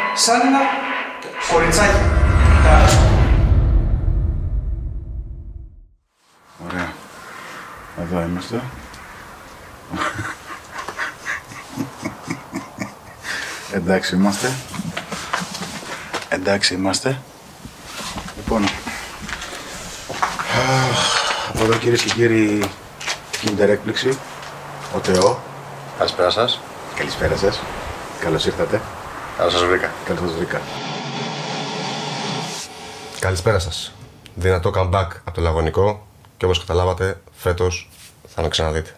σαν ένα κοριτσάκι. Ωραία. Εδώ είμαστε. Εντάξει είμαστε. Εντάξει είμαστε. Λοιπόν, από εδώ κυρίες και κύριοι, Kinder έκπληξη, ο Τεό. Καλησπέρα σας. Καλησπέρα σας. Καλώς ήρθατε. Καλώς σας βρήκα. Καλώς σας βρήκα. Καλησπέρα σας. Δυνατό comeback από το Λαγωνικό και όπως καταλάβατε, φέτος θα με ξαναδείτε.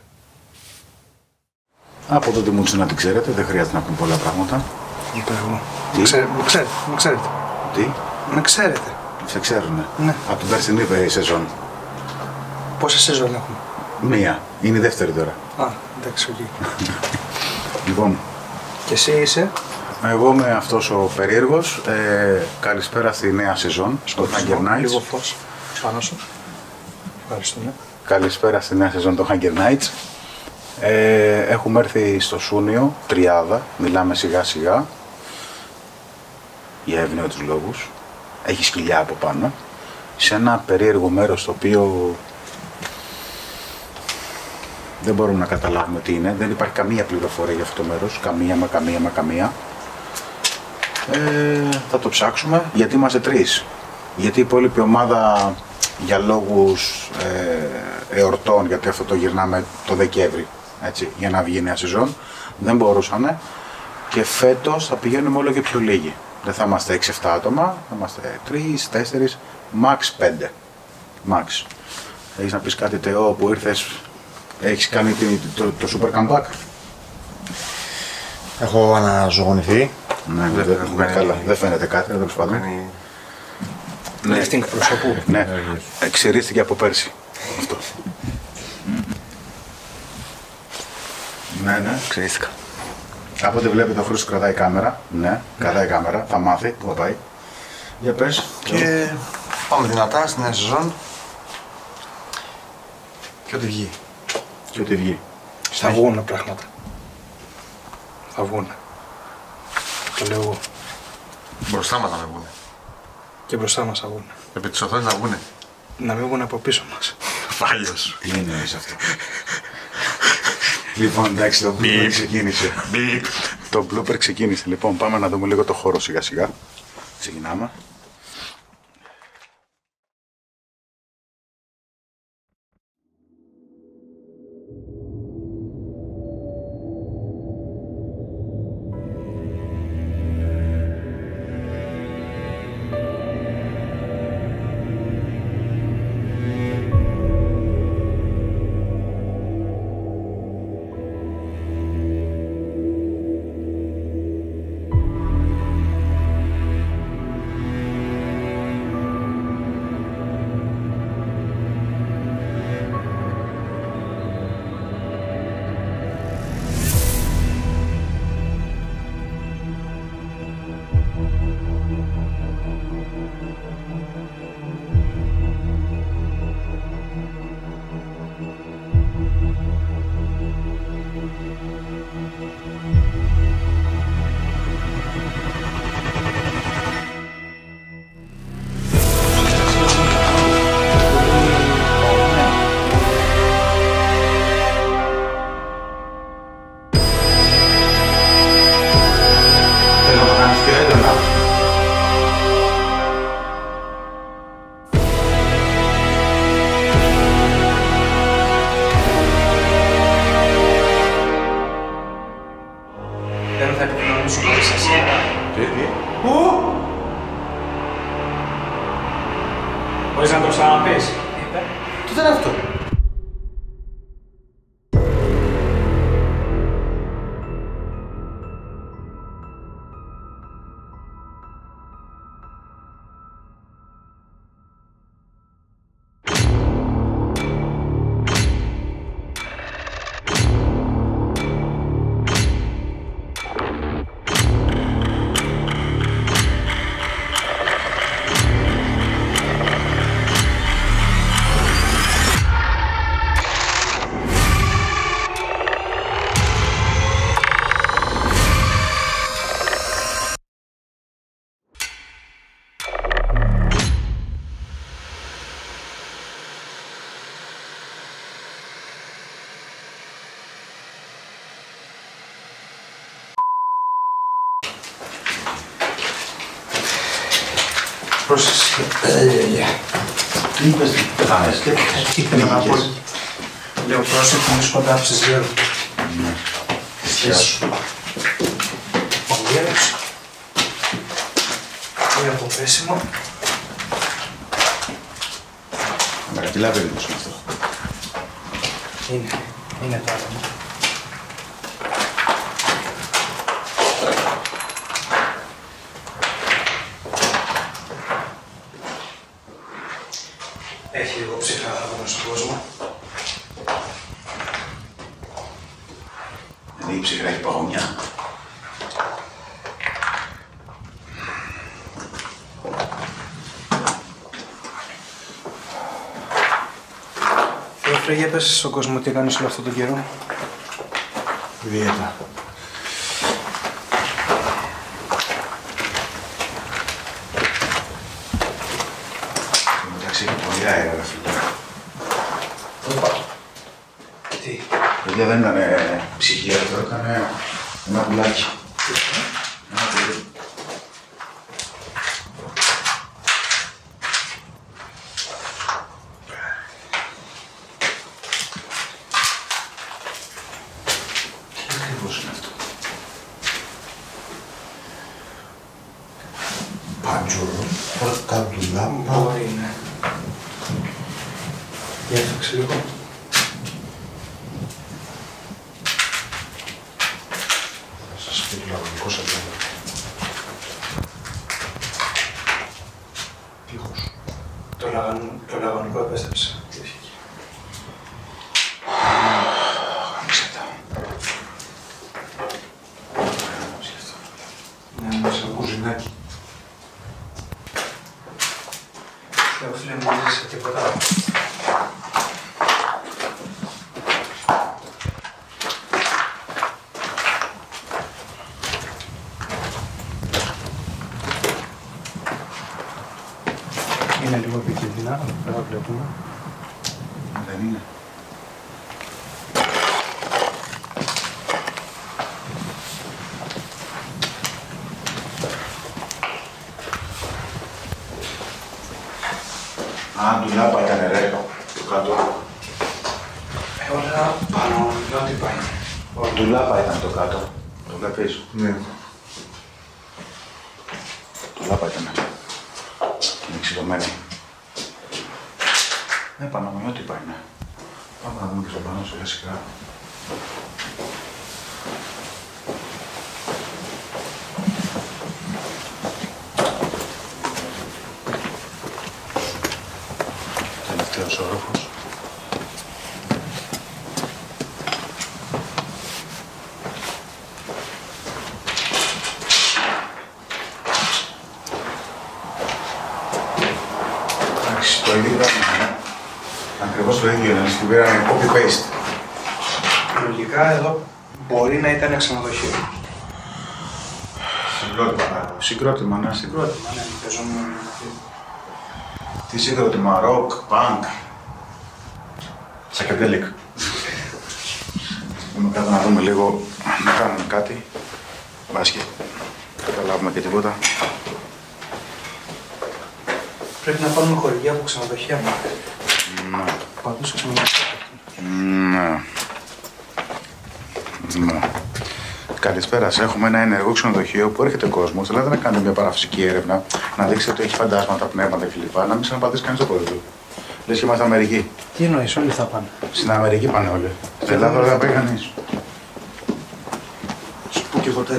Από τότε μου να την ξέρετε, δεν χρειάζεται να πούμε πολλά πράγματα. Είπα εγώ. Τι? Με ξέρετε. Τι? Με ξέρετε. Σε ξέρουνε. Ναι. Από την περσινή σεζόν. Πόσες σεζόν έχουμε? Μία. Είναι η δεύτερη τώρα. Α, εντάξει, οκ. Λοιπόν, Και εσύ είσαι? εγώ είμαι αυτός ο περίεργος. Καλησπέρα στη νέα σεζόν, στο Hunger Nights. Λίγο φως πάνω σου. Ευχαριστούμε. Καλησπέρα στη νέα σεζόν, το Hunger Nights. Έχουμε έρθει στο Σούνιο, τριάδα, μιλάμε σιγά σιγά. Για ευνόητους λόγους. Έχει σκυλιά από πάνω. Σε ένα περίεργο μέρος το οποίο δεν μπορούμε να καταλάβουμε τι είναι. Δεν υπάρχει καμία πληροφορία για αυτό το μέρος. Καμία. Θα το ψάξουμε γιατί είμαστε τρεις. Γιατί η υπόλοιπη ομάδα για λόγους εορτών, γιατί αυτό το γυρνάμε το Δεκέμβρη, έτσι, για να βγει η νέα σεζόν, δεν μπορούσανε και φέτος θα πηγαίνουμε όλο και πιο λίγοι. Δεν θα είμαστε 6-7 άτομα, θα είμαστε 3-4, max 5. Max. Έχεις να πεις κάτι, Τεό, που ήρθες, έχεις κάνει το super comeback? Έχω αναζωογονηθεί. Ναι, καλά, δεν φαίνεται κάτι, τέλος πάντων. Ναι, lifting προσωπού. Ναι, εξαιρίστηκε από πέρσι. Αυτό. Ναι. Ξερίστηκα. Από ό,τι βλέπετε ο Χρήστος κρατάει κάμερα. Ναι, κρατάει κάμερα, θα μάθει, πού θα πάει. Για πες. Και πάμε δυνατά στη νέα σεζόν. Και ό,τι βγει. Και ό,τι βγει. Θα βγουνε πράγματα. Θα βγουνε. Το λέω εγώ. Μπροστά μας να με βγουνε. Και μπροστά μας θα βγουνε. Επί της οθόνης να βγουνε. Να μην βγουνε από πίσω μας. Πάλιος. Τι εννοείς αυτό? Λοιπόν, εντάξει, το blooper ξεκίνησε. Το blooper ξεκίνησε. Λοιπόν, πάμε να δούμε λίγο το χώρο σιγά σιγά. Ξεκινάμε. Δεν θα επικοινωνήσω μαζί σας. Τι? Πού? Μπορείς να το ξαναπείς? Τι ήταν αυτό? Πρόσεξε. Τι είπες, τι κάνεις, Τι ήθελα να πω. Λέω πρόσεξε, μη σκοντάψεις δύο. Γεια σου. Ο γέρος. Και από πέσιμο. Αγκατηλά περίπους είναι αυτό. Είναι το άτομο. Έχει λίγο ψυχρά στον κόσμο. Είναι η ψυχρά, έχει παγωνιά. Θεόφρε, για πες στον κόσμο τι κάνεις όλο αυτόν τον καιρό. Δίαιτα. Εντάξει, έχει πολύ αέρα, ρε φίλε. Τι. Παιδιά δεν ήταν ψυχία, αυτό ήταν ένα πουλάκι. Ένα πουλάκι. Τι ακριβώς είναι αυτό? Παντζούρο, πορτοκαλουλάμπα. Μπορεί, ναι. Διέφταξε λίγο. Θα σας πει το λαγωνικό σαντέλα. Τείχος. Το λαγωνικό επέστρεψε. Γάμισε τα. Ναι, μέσα μου. Κουζινάκι. Θεόφρε, μην ζεις τίποτα. Είναι λίγο επικίνδυνα, δεν τα βλέπουμε. Δεν είναι. Α, ντουλάπα ήταν ρε, το κάτω. Όλα πάνω, ό,τι πάει. Ντουλάπα ήταν το κάτω. Το βλέπεις. Ναι. Ντουλάπα ήταν. Είναι ξυλωμένη. Ναι, Παναμοιότυπα είναι. Πάμε να δούμε και στον πάνω σιγά σιγά. Τελευταίος όροφος. Εντάξει, το ίδιο πράγμα. Ακριβώς το ίδιο είναι. Στην πήραμε copy-paste. Λογικά εδώ μπορεί να ήταν ξενοδοχείο. Συγκρότημα. Συγκρότημα, ναι. Συγκρότημα, ναι, παίζουμε. Τι συγκρότημα, rock, punk. Psychedelic. Είμαι κάτω να δούμε λίγο, να κάνουμε κάτι. Μπάσκε. Καταλάβουμε και τίποτα. Πρέπει να πάρουμε χορηγία από ξενοδοχεία μου. Ναι. Παντούς ξενοδοχεία. Ναι. Ναι. Καλησπέρα. Έχουμε ένα ενεργό ξενοδοχείο που έρχεται κόσμο. Θέλετε να κάνετε μια παραφυσική έρευνα, να δείξετε ότι έχει φαντάσματα, πνεύματα κλπ. Να μην ξαναπατήσει κανεί το πόδι του. Λες και είμαστε Αμερική. Τι εννοείς, όλοι θα πάνε. Στην Αμερική πάνε όλοι. Στην Ελλάδα δεν θα πάει κανεί. Σπούκι χοτέλ.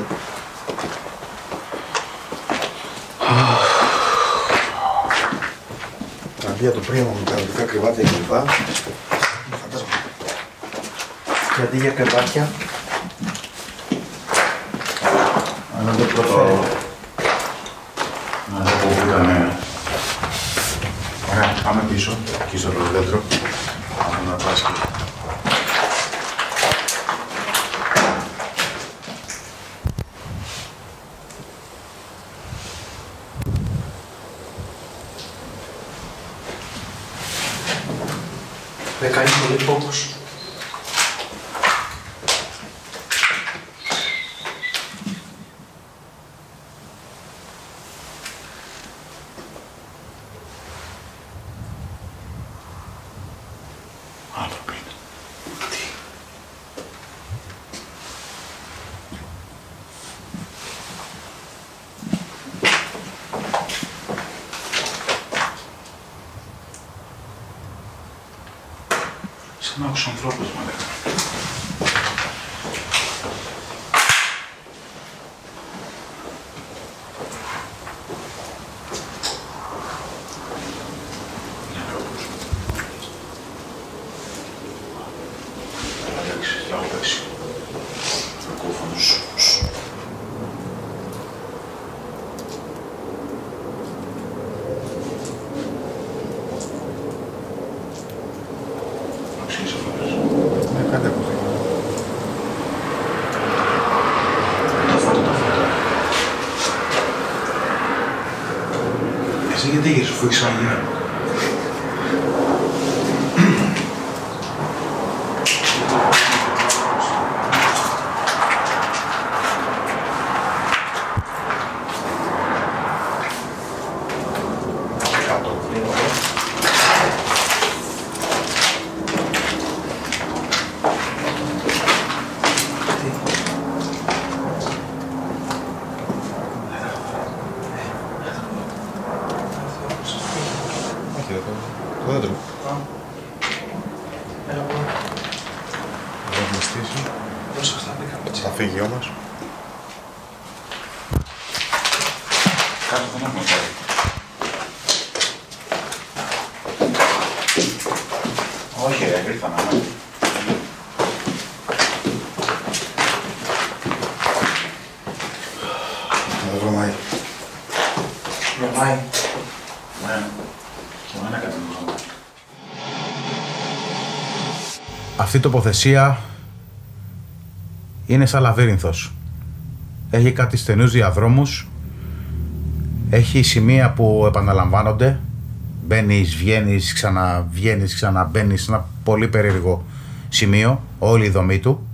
Τραπεία το πρίμο με τα ερωτικά κρεβάτια κλπ. Φαντάζομαι. Και αντί για κρεβάτια, Αλλά το πρώτο. Να δω που ήταν. Ωραία, πάμε πίσω. Εκεί στο δέντρο. Πάμε να πας και. δεν κάνει πολύ φόβος. Σαν να άκουσα ανθρώπους, μα λέγα. Εσύ γιατί είχες αφού έχεις αγία? Το δέντρο. Θα στήσει. Θα φύγει όμως. Κάτω δεν έχουμε πάει. Όχι ρε, ήρθα να είμαι. Θα βρω Μάη. Βρωμάει. Ναι. Και εμένα κάτι μου βρωμάει. Αυτή η τοποθεσία είναι σαν λαβύρινθος. Έχει κάτι στενούς διαδρόμους, έχει σημεία που επαναλαμβάνονται, μπαίνεις, βγαίνεις, ξαναβγαίνεις, ξαναμπαίνεις, ένα πολύ περίεργο σημείο, όλη η δομή του.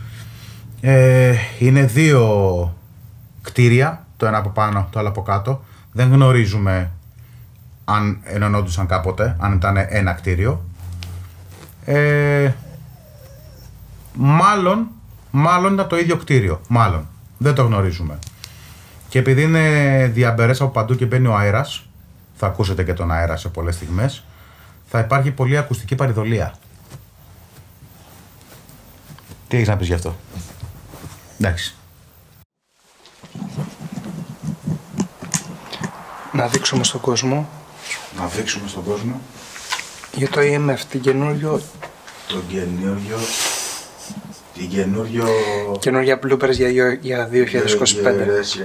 Είναι δύο κτίρια, το ένα από πάνω, το άλλο από κάτω. Δεν γνωρίζουμε αν ενωνόντουσαν κάποτε, αν ήταν ένα κτίριο. Μάλλον ήταν το ίδιο κτίριο. Μάλλον. Δεν το γνωρίζουμε. Και επειδή είναι διαμπερές από παντού και μπαίνει ο αέρας, θα ακούσετε και τον αέρα σε πολλές στιγμές, θα υπάρχει πολύ ακουστική παρηδολία. Τι έχεις να πεις γι' αυτό? Εντάξει. Να δείξουμε στον κόσμο Να δείξουμε στον κόσμο για το EMF, την καινούριο καινούργια bloopers για 2025. Να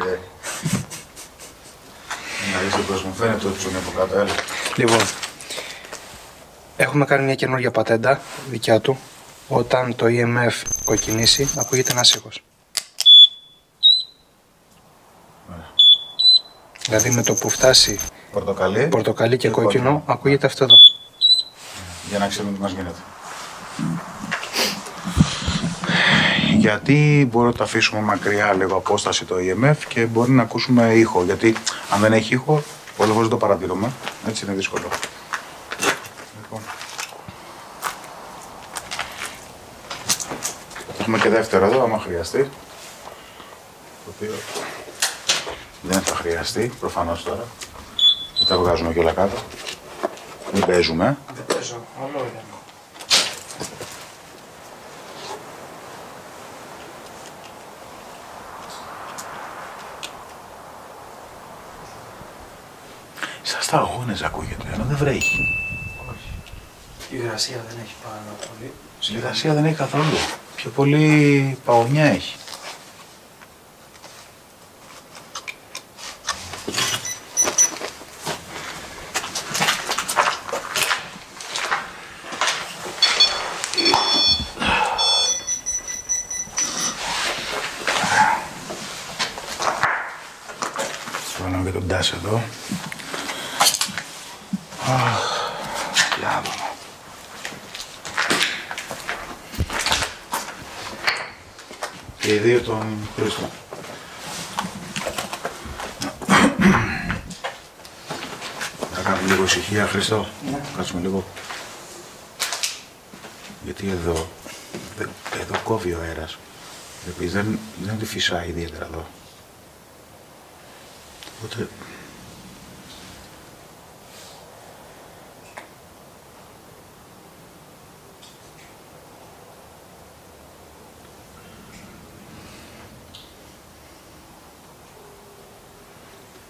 δεις τον κόσμο, φαίνεται το ψωμί από κάτω, έλα. Λοιπόν, έχουμε κάνει μια καινούργια πατέντα δικιά του. Όταν το EMF κοκκινήσει, ακούγεται ένας ήχος. Δηλαδή με το που φτάσει πορτοκαλί και κόκκινο, ακούγεται αυτό εδώ. Για να ξέρουμε τι μας γίνεται. Γιατί μπορεί να το αφήσουμε μακριά λίγο απόσταση το EMF και μπορεί να ακούσουμε ήχο. Γιατί αν δεν έχει ήχο, ο λόγος δεν το παρατηρούμε. Έτσι είναι δύσκολο. Λοιπόν. Έχουμε και δεύτερο εδώ, άμα χρειαστεί. Το οποίο δεν θα χρειαστεί, προφανώς τώρα. Δεν τα βγάζουμε και όλα κάτω. Μην παίζουμε. Δεν παίζω, όλο είναι. Σαν σταγόνες ακούγεται, ενώ δεν βρέχει. Όχι. Η υγρασία δεν έχει πάρα πολύ. Η υγρασία δεν έχει καθόλου. Πιο πολύ παγωνιά έχει. Βάλαμε και τον Τάσο εδώ. Για να δούμε. Και οι δύο τον Χρήστο. Θα κάνουμε λίγο ησυχία, Χρήστο. Ναι. Κάτσουμε λίγο. Γιατί εδώ κόβει ο αέρας. Επίσης δεν τη φυσάει ιδιαίτερα εδώ. Οπότε...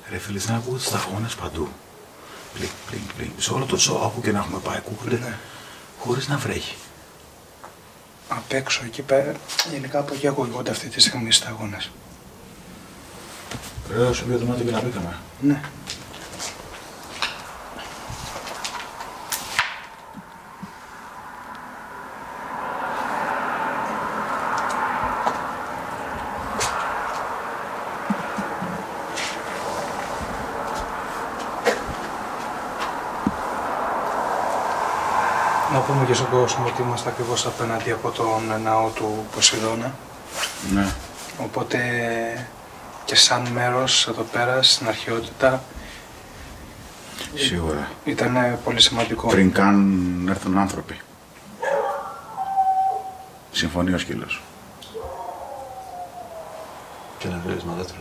Ρε φίλε, δεν ακούγονται σταγόνες παντού. Πλink, πλink, πλink. Σε όλο το ζώο που και να έχουμε πάει ακούγονται, Ναι. χωρίς να βρέχει. Απ' έξω εκεί πέρα, γενικά από εκεί ακούγονται αυτή τη στιγμή οι σταγόνες. Πρέπει να σου πει το δωμάτιο και να μπήκαμε. Ναι. Να πούμε και στον κόσμο ότι είμαστε ακριβώς απέναντι από τον ναό του Ποσειδώνα. Ναι. Οπότε και σαν μέρος εδώ πέρα στην αρχαιότητα Σίγουρα. ήταν πολύ σημαντικό. Πριν καν έρθουν άνθρωποι. Συμφωνεί ο σκύλος. Και να βρεις μαδέτρο.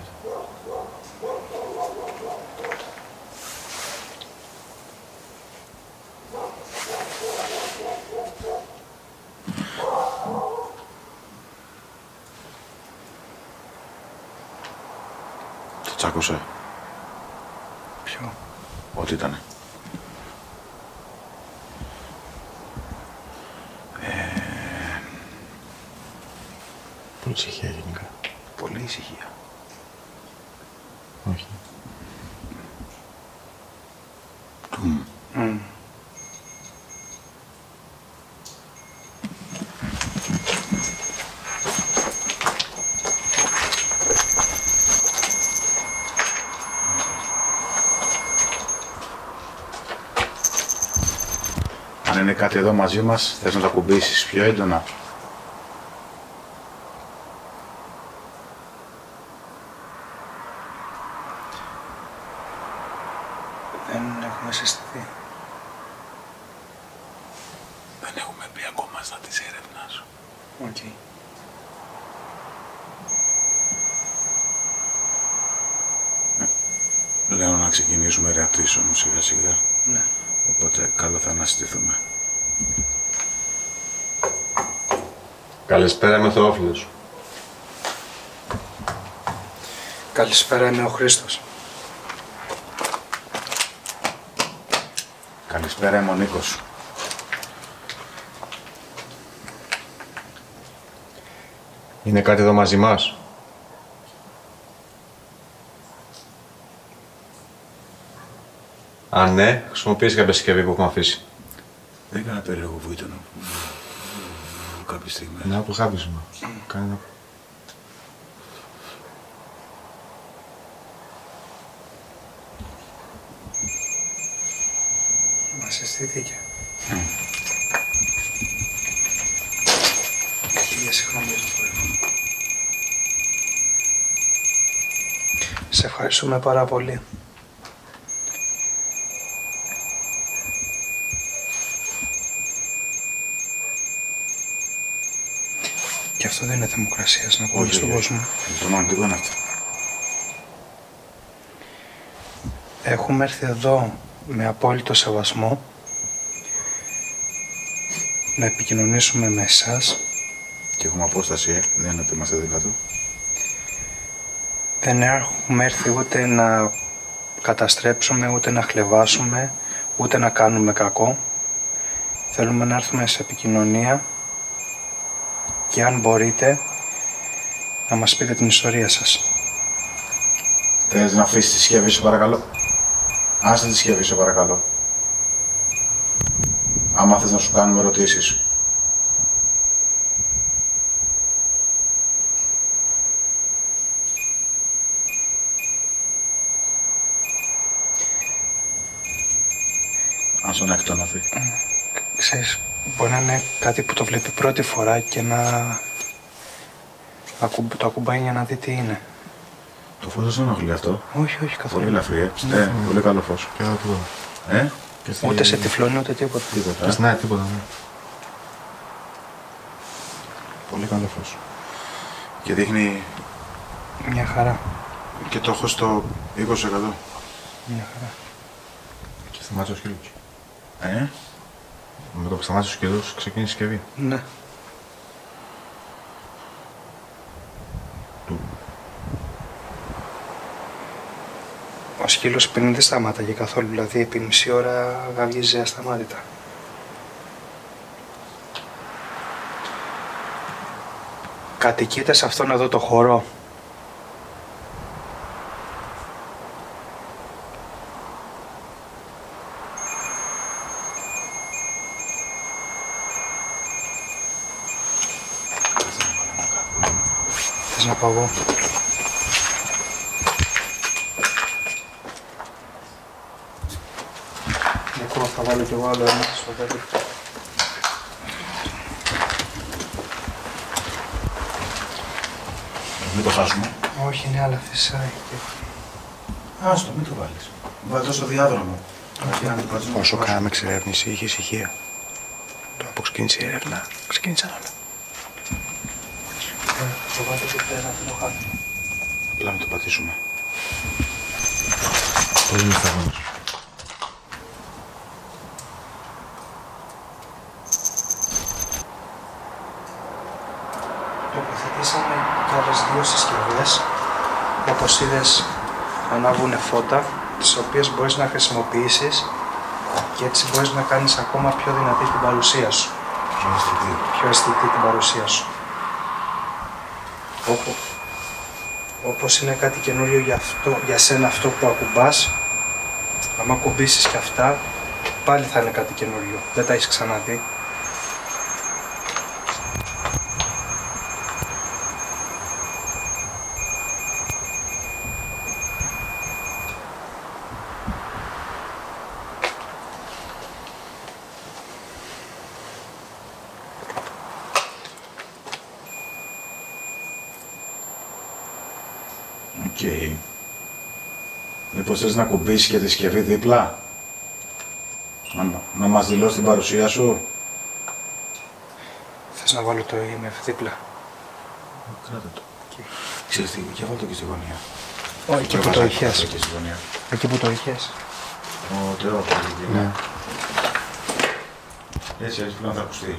Το τσάκωσε. Ποιο? Ό,τι ήτανε. Πολύ ησυχία γενικά. Πολύ ησυχία. Όχι. Μμ. Αν είναι κάτι εδώ μαζί μας, θες να το ακουμπήσεις πιο έντονα. Δεν έχουμε συστηθεί. Δεν έχουμε μπει ακόμα στα της έρευνας. Οκ. Λέω να ξεκινήσουμε ρεατρίσον σιγά σιγά. Ναι. Οπότε καλό θα αναστηθούμε. Καλησπέρα, είμαι ο Θεόφιλος. Καλησπέρα, είμαι ο Χρήστος. Καλησπέρα, είμαι ο Νίκος. Είναι κάτι εδώ μαζί μας? Αν ναι, χρησιμοποιήσει κάποια συσκευή που έχουμε αφήσει. Δεν έκανα περίεργο βούτυνο. Κάποια στιγμή. Να το χάπισμα. Κάνε να... Μας αισθήθηκε. Συγγνώμη για το θόρυβο. Σε ευχαριστούμε πάρα πολύ. Και αυτό δεν είναι θερμοκρασίας, να πούμε στον κόσμο. Το ρομαντικό είναι αυτό. Έχουμε έρθει εδώ με απόλυτο σεβασμό να επικοινωνήσουμε με εσάς. Και έχουμε απόσταση, δεν είναι ότι είμαστε δίπλα του. Δεν έχουμε έρθει ούτε να καταστρέψουμε, ούτε να χλευάσουμε, ούτε να κάνουμε κακό. Θέλουμε να έρθουμε σε επικοινωνία και αν μπορείτε να μας πείτε την ιστορία σας. Θέλεις να αφήσεις τη συσκευή σου παρακαλώ. Άσε τη συσκευή σου παρακαλώ. Άμα θες να σου κάνουμε ερωτήσεις. Αν στον εκτόνωθει. Ξέρεις, μπορεί να είναι κάτι που το βλέπει πρώτη φορά και να το ακουμπάει για να δει τι είναι. Το φως δεν σε ενοχλεί αυτό. Όχι, όχι καθόλου. Πολύ ελαφρύ, πολύ καλό φως. Και εδώ τίποτα. Ούτε σε τυφλώνει ούτε τίποτα. Τίποτα. Και στην άκρη τίποτα. Ναι. Πολύ καλό φως. Και δείχνει Μια χαρά. και το έχω στο 20%. Μια χαρά. Και σταμάτησε ο σκύλος. Με το που σταμάτησε ο σκύλος, ξεκίνησε η συσκευή. Ναι. Ο σκύλος πριν δεν σταμάταγε καθόλου, δηλαδή επί μισή ώρα γαβγίζει ασταμάτητα. Κατοικείται σε αυτόν εδώ το χώρο. Θες να πάω εγώ? Λοιπόν, θα βάλω κι εγώ άλλο ένα στο τέλος. Μην το χάσουμε. Όχι, ναι, αλλά φυσάει. Άστο, μην το βάλεις. Βάλτε το στο διάδρομο. Όσο κάναμε εξερεύνηση, είχε ησυχία. Τώρα που ξεκίνησε η έρευνα, ξεκίνησαν όλα. Το βάλτε και πέρα, δεν το χάσουμε. Απλά μην το πατήσουμε. Πώς είναι σταγόνος. Τοποθετήσαμε και άλλες δύο συσκευές. Όπως είδες, ανάβουνε φώτα, τις οποίες μπορείς να χρησιμοποιήσεις και έτσι μπορείς να κάνεις ακόμα πιο δυνατή την παρουσία σου. Πιο αισθητή την παρουσία σου. Όπως είναι κάτι καινούριο για σένα αυτό που ακουμπάς, άμα ακουμπήσεις και αυτά, πάλι θα είναι κάτι καινούριο. Δεν τα έχεις ξαναδεί. Οκ. Μήπως θες να κουμπίσεις και τη συσκευή δίπλα. Να μας δηλώσει την παρουσία σου. Θες να βάλω το EMF δίπλα? Κράτα το. Ξέρεις τι, για βάλω το και στη γωνία. Όχι, εκεί που το είχες. Και στη γωνία. Εκεί που το είχες. Ωραίο, ναι. Έτσι πλέον θα ακουστεί.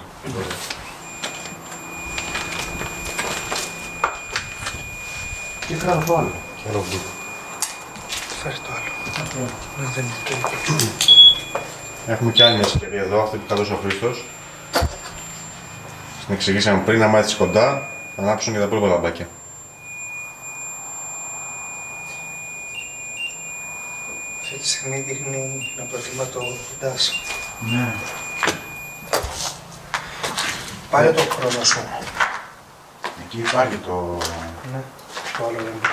Και φέρω το άλλο. Φέρε το άλλο. Ναι, δεν είναι το ίδιο. Έχουμε κι άλλη μια συσκευή εδώ, αυτή που καλούσε ο Χρήστος. Στην εξηγήσαμε πριν, άμα έρθεις κοντά, θα ανάψουν και τα υπόλοιπα λαμπάκια. Αυτή τη στιγμή δείχνει να προτιμά το ντάσο. Ναι. Πάρε το χρόνο σου. Εκεί υπάρχει το... Ναι, το άλλο δεν είναι.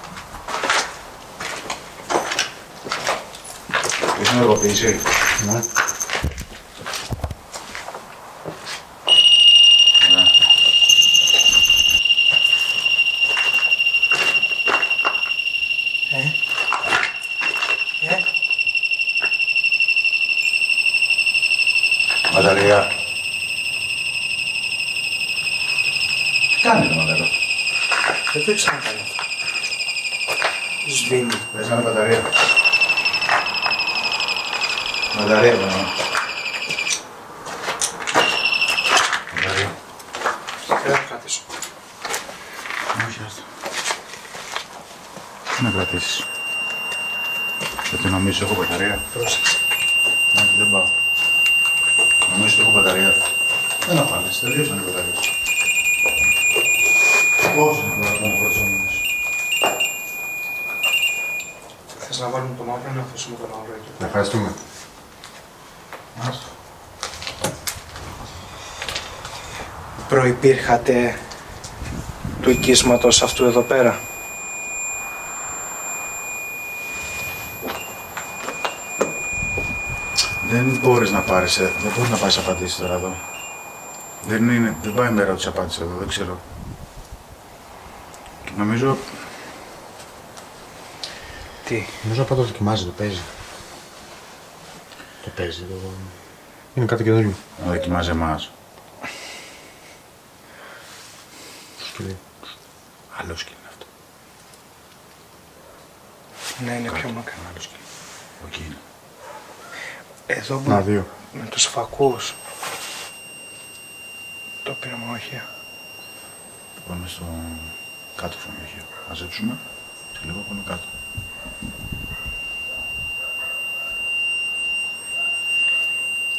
Έχεις ενεργοποιήσει. Ναι. Μπαταρία. Τι κάνει το μοντέλο. Δεν το ξανακάνει αυτό. Σβήνει. Πες να είναι μπαταρία. Μπαταρία πάνω. Μπαταρία. Δεν θα κρατήσω. Όχι, άστα. Τι να κρατήσεις. Γιατί νομίζεις έχω μπαταρία. Πρόσεξε. Όχι, δεν πάω. Νομίζεις ότι έχω μπαταρία. Δεν έχω άλλες, τελείωσαν οι μπαταρίες. Πόσο είναι χρονομόνος. Θες να βάλουμε το μαύρο ή να αφήσουμε το μαύρο εκεί? Ευχαριστούμε. Άστο. Προϋπήρχατε του οικίσματος αυτού εδώ πέρα? Δεν μπορείς να πάρεις απαντήσεις τώρα εδώ. Δεν πάει με ερώτηση απάντηση εδώ, δεν ξέρω. Και νομίζω... Τι? Νομίζω απλά το δοκιμάζει, το παίζει. Το παίζει, είναι κάτι καινούριο. Να δοκιμάζει εμάς. Σκυλί. Άλλο σκύλο είναι αυτό. Ναι, είναι πιο Κάτω. μακριά. Άλλο σκύλο. Εκεί είναι. Εδώ που Να, δύο. με τους φακούς. Το πυρομαχία. Πάμε στο κάτω ξενοδοχείο. Μαζέψουμε και λίγο πάμε κάτω.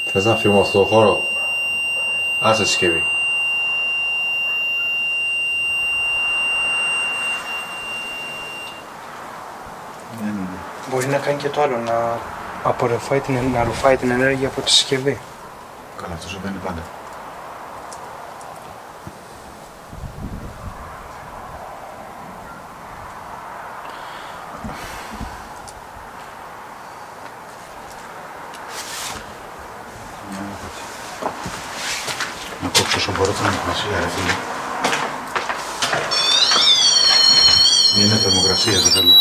Θες να φύγουμε αυτό το χώρο? Άσε συσκευή. Μπορεί να κάνει και το άλλο, να απορροφάει να ρουφάει την ενέργεια από τη συσκευή. Καλά, αυτό συμβαίνει πάντα. Να κόψω όσο μπορώ την θερμοκρασία, ρε φίλε. Είναι θερμοκρασία, δεν θέλω.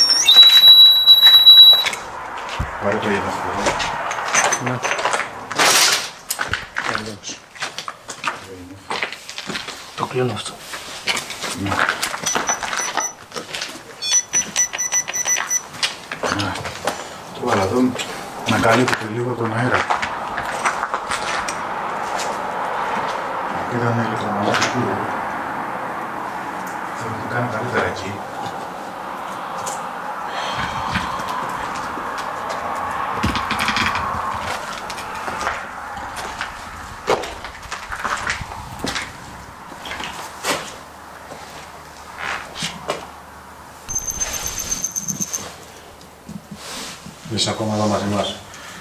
Πάρε το γεμάτο. Ναι. Το κλείνω αυτό. Ναι. Ναι. Το βάλα εδώ να καλύπτει λίγο τον αέρα. Ήταν ηλεκτρομαγνητικό. Θα το κάνω καλύτερα εκεί. Είσαι ακόμα εδώ μαζί μας?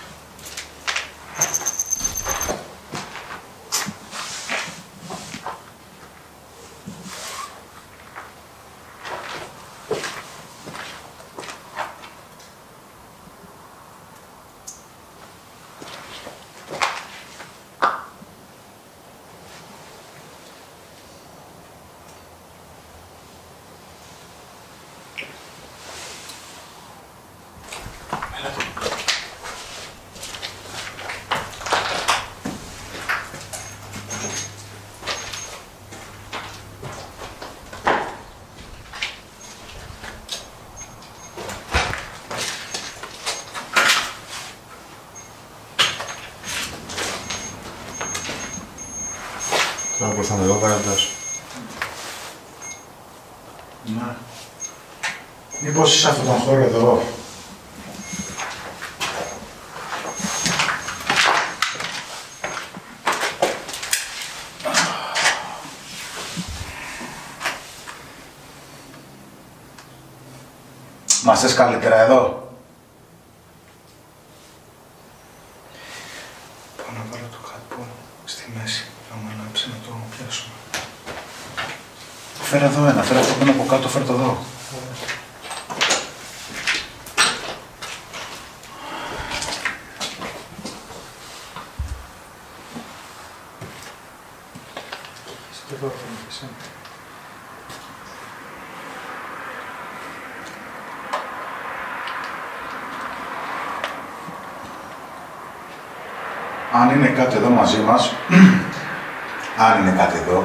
Τώρα πώς θα είναι εδώ παραντάς. Ναι. Μήπως είσαι αυτόν τον χώρο εδώ. Μας θες καλύτερα εδώ. Πάω να βάλω το χατπού στη μέση, να μου ανάψει να το πιάσουμε. Φέρε εδώ ένα, φέρε αυτό που είναι από κάτω, φέρε το εδώ. Αν είναι κάτι εδώ μαζί μας, αν είναι κάτι εδώ,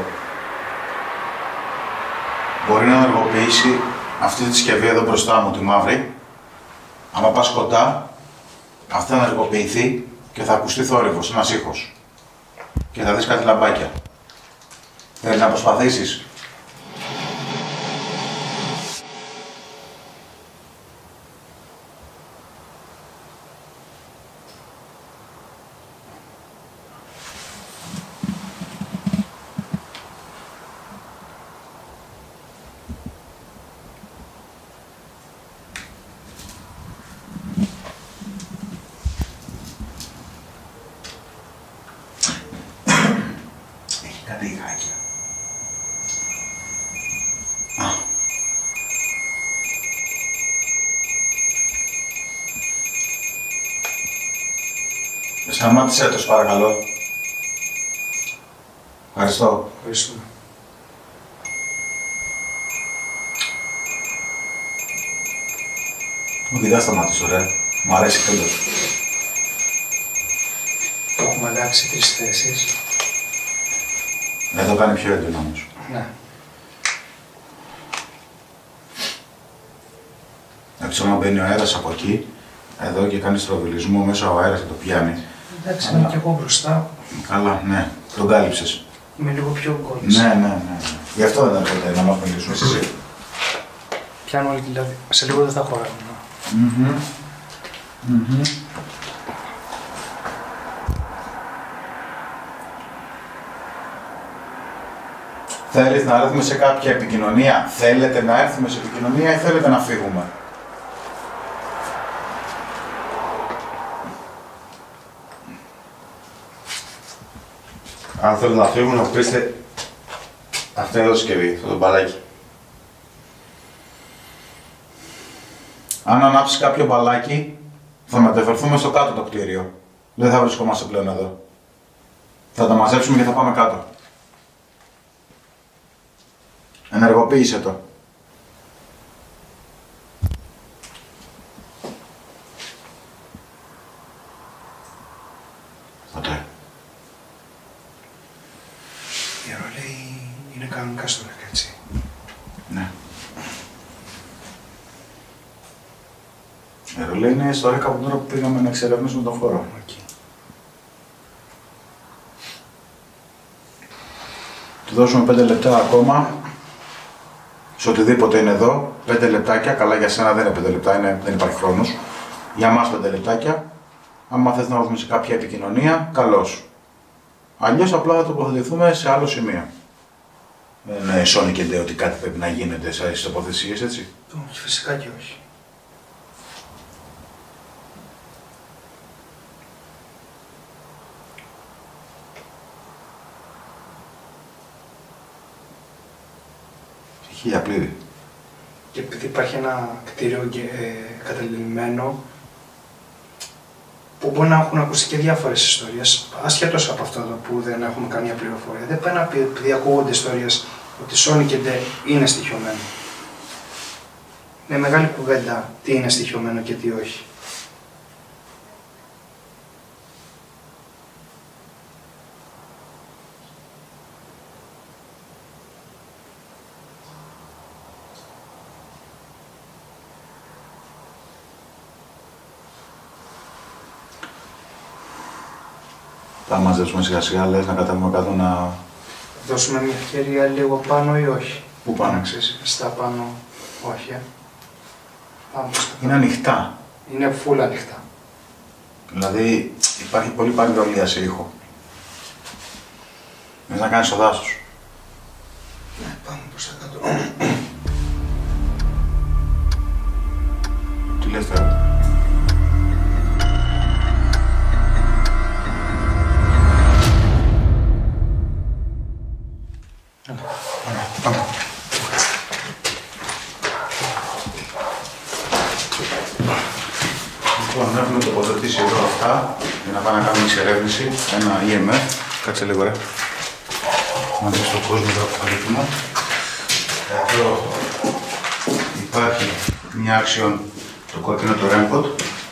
μπορεί να ενεργοποιήσει αυτή τη συσκευή εδώ μπροστά μου, τη μαύρη. Άμα πας κοντά, αυτή θα ενεργοποιηθεί και θα ακουστεί θόρυβος, ένας ήχος. Και θα δεις κάτι λαμπάκια. Θέλεις να προσπαθήσεις? Κάτι ηχάκια. Σταμάτησέ το, παρακαλώ. Ευχαριστώ. Ευχαριστούμε. Όχι, δεν σταματήσω, ρε. Μ' αρέσει τέλος. Το έχουμε αλλάξει 3 θέσεις. Εδώ κάνει πιο έντονο όμως. Ναι. Έτσι, άμα μπαίνει ο αέρας από εκεί, εδώ και κάνει στροβιλισμό μέσα ο αέρας και το πιάνει. Εντάξει, είμαι κι εγώ μπροστά. Καλά, ναι. Τον κάλυψες. Είμαι λίγο πιο γκόλης. Ναι. Γι' αυτό δεν έρχεται να μας μιλήσουμε. Εσύ. Πιάνω όλοι δηλαδή. Σε λίγο δεν θα χωράμε. Θέλεις να έρθουμε σε κάποια επικοινωνία? Θέλετε να έρθουμε σε επικοινωνία ή θέλετε να φύγουμε? Αν θέλετε να φύγουμε, να χτίσετε αυτή εδώ συσκευή, αυτό το μπαλάκι. Αν ανάψεις κάποιο μπαλάκι, θα μεταφερθούμε στο κάτω το κτίριο. Δεν θα βρισκόμαστε πλέον εδώ. Θα τα μαζέψουμε και θα πάμε κάτω. Ενεργοποίησε το. Ωραία. Η ρολέη είναι κανονικά στο 10, έτσι. Ναι. Η ρολέη είναι στο 10 από τώρα που πήγαμε να εξερευνήσουμε τον χώρο. Okay. Του δώσουμε 5 λεπτά ακόμα. Σε οτιδήποτε είναι εδώ, 5 λεπτάκια. Καλά, για σένα δεν είναι 5 λεπτά, δεν υπάρχει χρόνος. Για μας 5 λεπτάκια. άμα θες να έρθουμε σε κάποια επικοινωνία, καλώς. Αλλιώς απλά θα τοποθετηθούμε σε άλλο σημείο. Δεν σώνει και ντε ότι κάτι πρέπει να γίνεται σε άλλες τοποθεσίες, έτσι. Όχι, φυσικά και όχι. Χίλια πλήρη. Και επειδή υπάρχει ένα κτίριο καταλημμένο, που μπορεί να έχουν ακούσει και διάφορες ιστορίες, ασχέτως από αυτό που δεν έχουμε καμία πληροφορία. Δεν πάει να πει, επειδή ακούγονται ιστορίες, ότι Σόνι και Ντε είναι στοιχειωμένο. Είναι μεγάλη κουβέντα τι είναι στοιχειωμένο και τι όχι. Θα μαζέψουμε σιγά σιγά, λες, να κατέβουμε κάτω να... Δώσουμε μια ευκαιρία λίγο πάνω ή όχι. Πού πάνω? Στα πάνω, όχι. Πάμε στα Είναι ανοιχτά. Είναι φουλ ανοιχτά. Δηλαδή υπάρχει πολύ πανηρολία σε ήχο. Θες να κάνεις το δάσος. Ναι, πάμε προς τα κάτω. Τι λες τώρα? Λοιπόν, έχουμε τοποθετήσει εδώ αυτά για να πάμε να κάνουμε εξερεύνηση. Ένα EMF. Κάτσε λίγο, ρε. Να δεις τον κόσμο εδώ που θα δείχνουμε. Εδώ υπάρχει μια άξιον, το κόκκινο το REM-pod.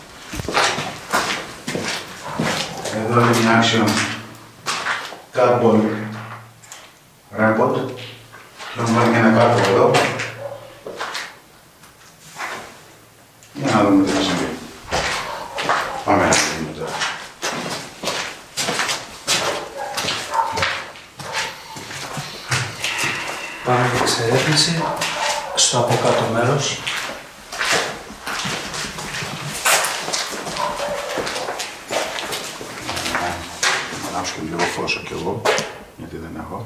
Εδώ είναι μια άξιον cardboard REM-pod. Και έχουμε και ένα cardboard εδώ. Για να δούμε τι θα συμβεί. Πάμε να δούμε τώρα. Πάμε για εξερεύνηση στο από κάτω μέρος. Να ανάψω και λίγο φως κι εγώ, γιατί δεν έχω.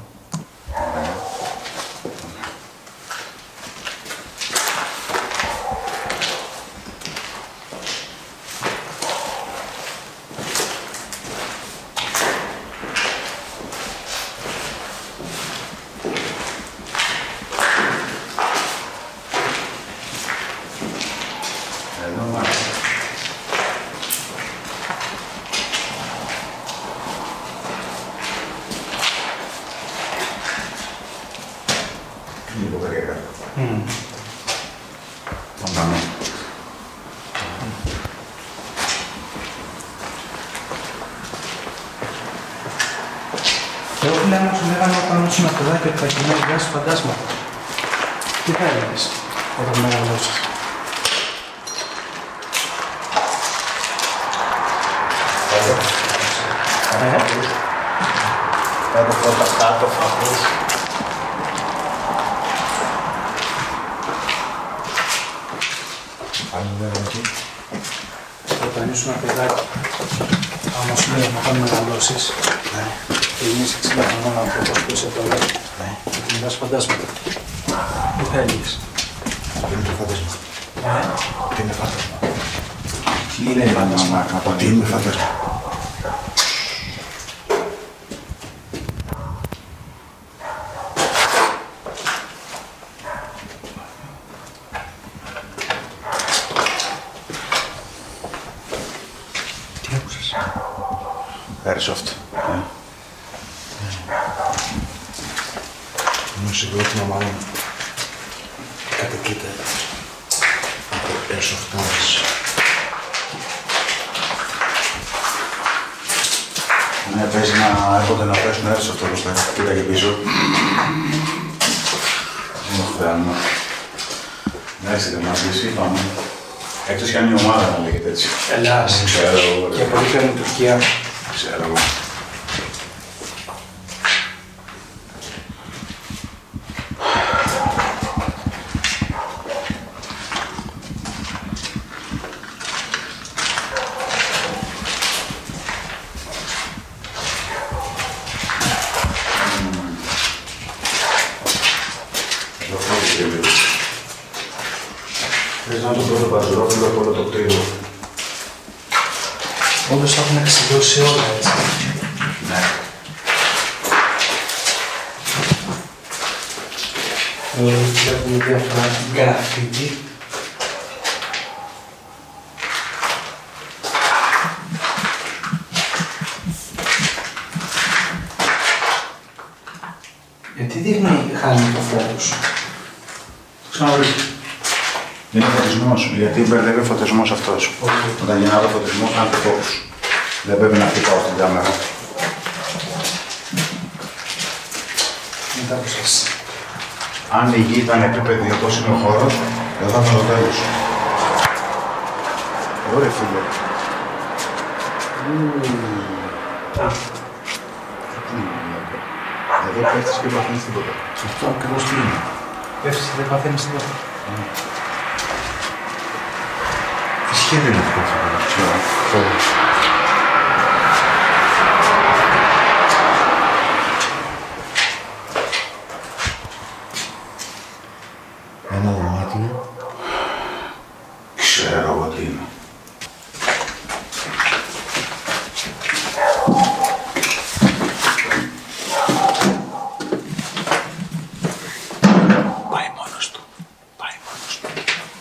Λίγο περίεργα. Πάμε. Εγώ πλέον σου λέγανε όταν ήσουν παιδάκι ότι θα κοινωνιάσεις φαντάσματα. Τι θα έλεγες όταν μεγαλώσεις? Κάτω φώτα, κάτω φαγούς. Όταν ήσουν παιδάκι, άμα σου λέγανε όταν μεγαλώσεις, και γίνεις 60 χρονών άνθρωπος που Πρόσεξε τώρα. Ναι. Θα μιλάς φαντάσματα. Τι θα έλεγες? Τι είναι το φαντάσμα? Τι είναι φαντάσμα? Τι είναι φαντάσμα? Τι είναι φαντάσμα? Τι άκουσες? Airsoft. Μου συγκρότημα μάλλον κατοικείται από airsoftάρες. Ναι, παίζει να έρχονται να πέσουν airsoft εδώ πέρα. Κοίτα και πίσω. Ωχ, εντάξει, δεν μας πεις, είπαμε. Εκτός κι αν είναι ομάδα να λέγεται έτσι. Ελλάς. Ξέρω. Και από εκεί παίρνει Τουρκία. Ξέρω εγώ. Θες να είναι το πρώτο παζουρόφυλλο από όλο το κτίριο. Όντως θα έχουν εξηλώσει όλα, έτσι. Ναι. Βλέπουμε διάφορα γκραφίτι. Γιατί δείχνει χάνει το φόβος. Το ξαναβρει. Είναι φωτισμός, γιατί μπερδεύει ο φωτισμός αυτός. Όταν γεννάει ο φωτισμός, χάνει το φόβος. Δεν πρέπει να χτυπάω στην κάμερα. Μετά από σας. Αν η γη ήταν επίπεδη όπως είναι ο χώρος, δεν θα ήταν το τέλος. Ωραία, φίλε. Εδώ πέφτεις και παθαίνεις τίποτα. Αυτό ακριβώς τι είναι. Πέφτεις και δεν παθαίνεις τίποτα. Τι σχέδιο είναι αυτό που ξέρω. Ένα δωμάτιο. Ξέρω εγώ τι είναι. Πάει μόνος του. Πάει μόνος του.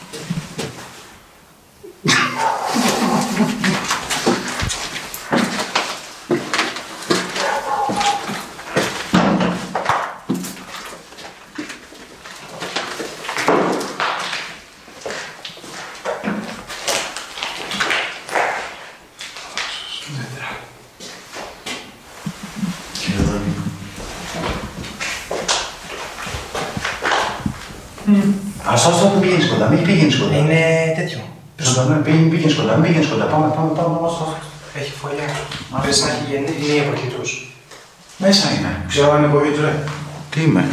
Ας μην πηγαίνεις κοντά, μην πηγαίνεις κοντά. Είναι τέτοιο. Πήγαινες κοντά, μην πηγαίνεις κοντά. Πάμε. Έχει φωλιά. Πες να έχει γεννήσει η εποχή τους. Μέσα είναι. Ξέρω αν είναι COVID, ρε. Τι είμαι.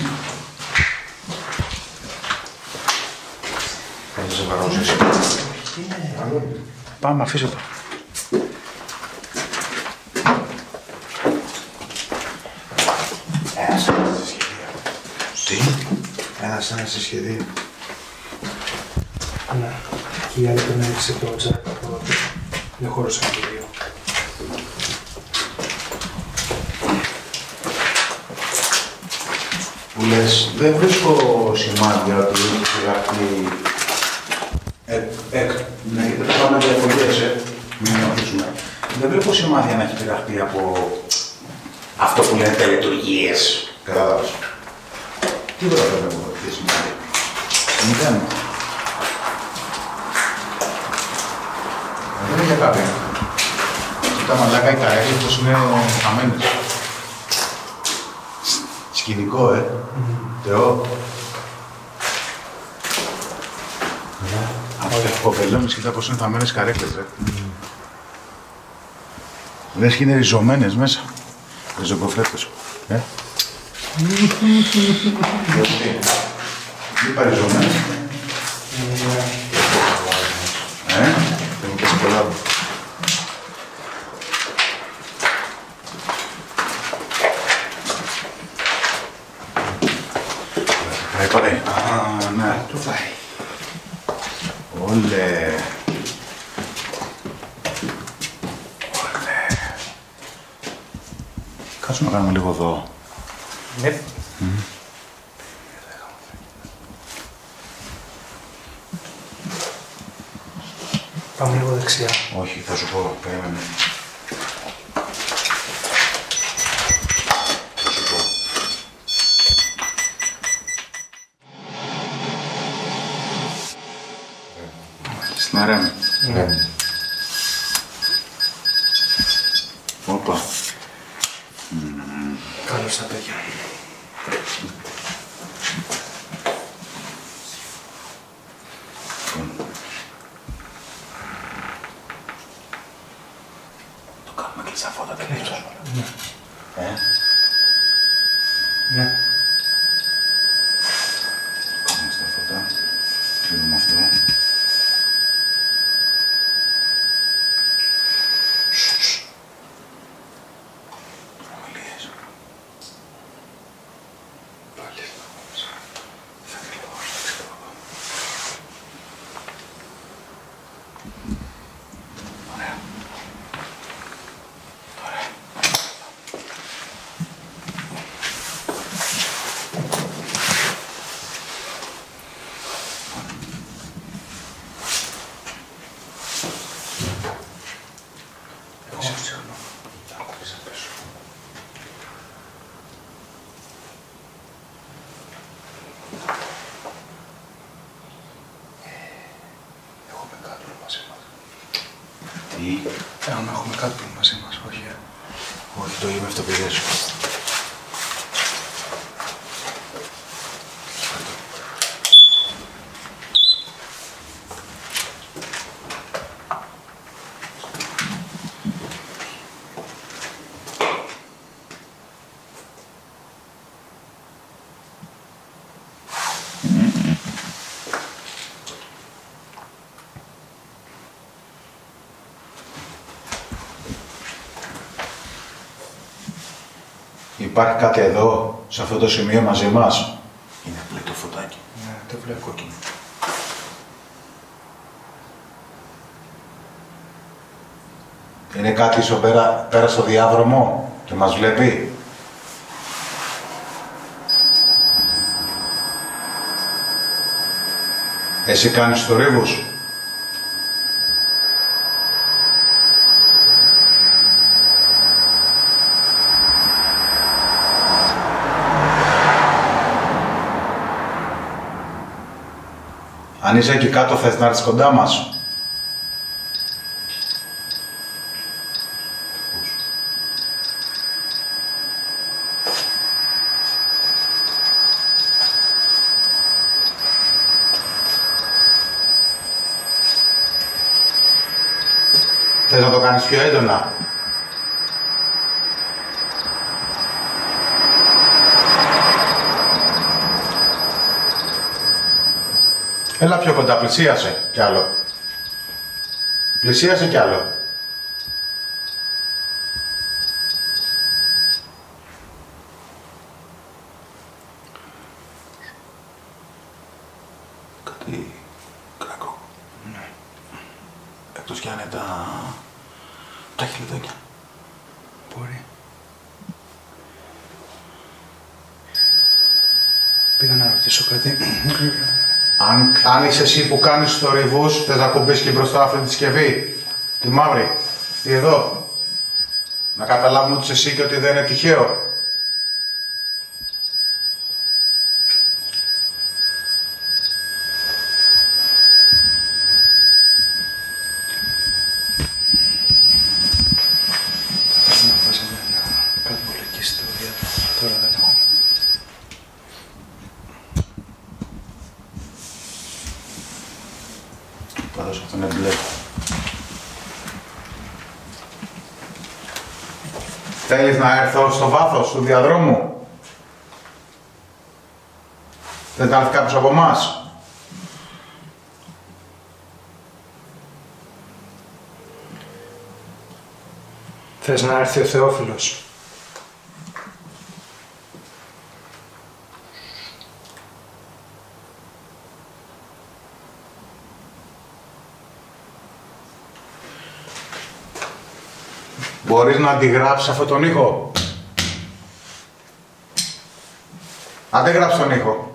Θα σε παρουσιάσει. Πάμε, αφήστε το. Ένας σε σχεδίο. Τι? Ένας σε σχεδίο. Ναι. Και η άλλη τον έριξε το τζακ από εδώ. Δεν χώρωσαν και δύο. Που λες, δεν βρίσκω σημάδια ότι έχει γραφτεί. Ναι, γιατί θα πάμε διαφορές, μην αφήσουμε. Δεν βλέπω σημάδια να έχει πειραχτεί από αυτό που λένε τελετουργίες. Κατάλαβες. Τίποτα δεν βλέπω τέτοια σημάδια. Μηδέν. Δεν είναι για κάποιον. Τα μαλάκα οι καρέκλες πως είναι χαμένες. Σκηνικό, Θεό. Ο βελόνις κοίτα πως είναι θαμμένες καρέκλες, ρε. Λες και είναι ριζωμένες μέσα. Ριζοκοφρέτες. Γιατί. Είπα ριζωμένες. Θέλει και σε πολλά. Είπατε. Α, ναι. Του πάει. Όλε. Κάτσουμε να κάνουμε λίγο εδώ. Ναι. Πάμε λίγο δεξιά. Όχι, θα σου πω, περίμενε. Θα σου πω. Ναι, ρε. Ναι. Όπα. Καλώς τα παιδιά. Το κάνουμε κλειστά φώτα τελείως. Ναι. Ναι. Κάνουμε στα φώτα. Κλείνουμε αυτό. Ομιλίες. Πάλι. Φέρε λίγο, όρθιξε το εδώ. Ωραία. Ωραία. Εγώ ψάχνω. Θα ακούεις απ' πίσω. Έχουμε κάτι μαζί μας. Τι. Αν έχουμε κάτι μαζί μας, όχι. Όχι, το είμαι αυτοπηρές. Υπάρχει κάτι εδώ, σε αυτό το σημείο μαζί μας. Είναι απλό το φωτάκι. Ναι, το βλέπω κόκκινο. Είναι κάτι ίσο πέρα στο διάδρομο και μας βλέπει. Εσύ κάνεις θορύβους. Αν είσαι εκεί κάτω, θες να έρθεις κοντά μας. Θες να το κάνεις πιο έντονα. Έλα πιο κοντά, πλησίασε κι άλλο. Πλησίασε κι άλλο. Κάτι κακό. Ναι. Εκτός κι αν είναι τα χιλιδόνια. Μπορεί. Πήγα να ρωτήσω κάτι. Αν είσαι εσύ που κάνεις θορυβούς, θες να κουμπίσεις και μπροστά αυτή τη συσκευή. Τη μαύρη. Αυτή εδώ. Να καταλάβουν ότι είσαι εσύ και ότι δεν είναι τυχαίο. Θέλω να βάζαμε κάτι πολύ εκεί στο διάδρομο. Τώρα δεν έχω. Πάντως αυτό είναι μπλε. Θέλεις να έρθω στο βάθος του διαδρόμου. Θες να έρθει κάποιος από εμάς. Θες να έρθει ο Θεόφιλος. Μπορείς να αντιγράψεις αυτόν τον ήχο? Αντιγράψεις τον ήχο.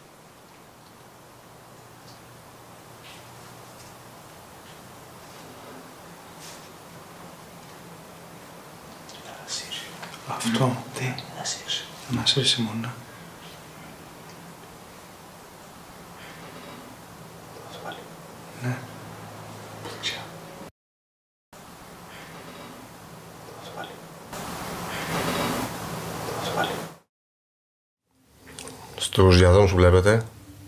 Αυτό. Τι. Να σύρσει μόνο. Ναι. Στους διαδρόμους που βλέπετε,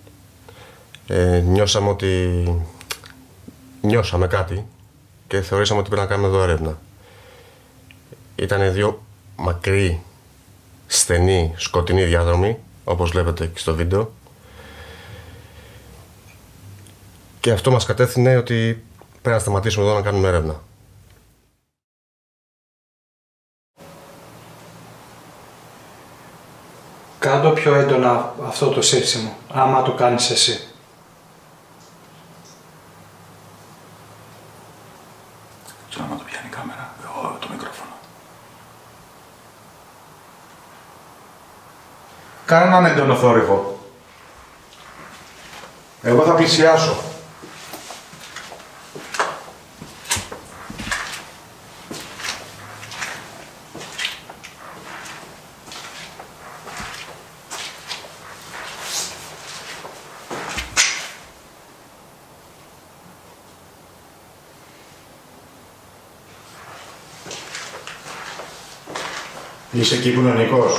νιώσαμε κάτι και θεωρήσαμε ότι πρέπει να κάνουμε εδώ έρευνα. Ήτανε δύο μακρύ, στενοί, σκοτεινοί διάδρομοι, όπως βλέπετε και στο βίντεο. Και αυτό μας κατεύθυνε ότι πρέπει να σταματήσουμε εδώ να κάνουμε έρευνα. Κάντο πιο έντονα αυτό το σύρσιμο, άμα το κάνεις εσύ. Ξέρω άμα το πιάνει η κάμερα, εγώ το μικρόφωνο. Κάνε έναν έντονο θόρυβο. Εγώ θα πλησιάσω. Είσαι εκεί που είναι ο Νικός.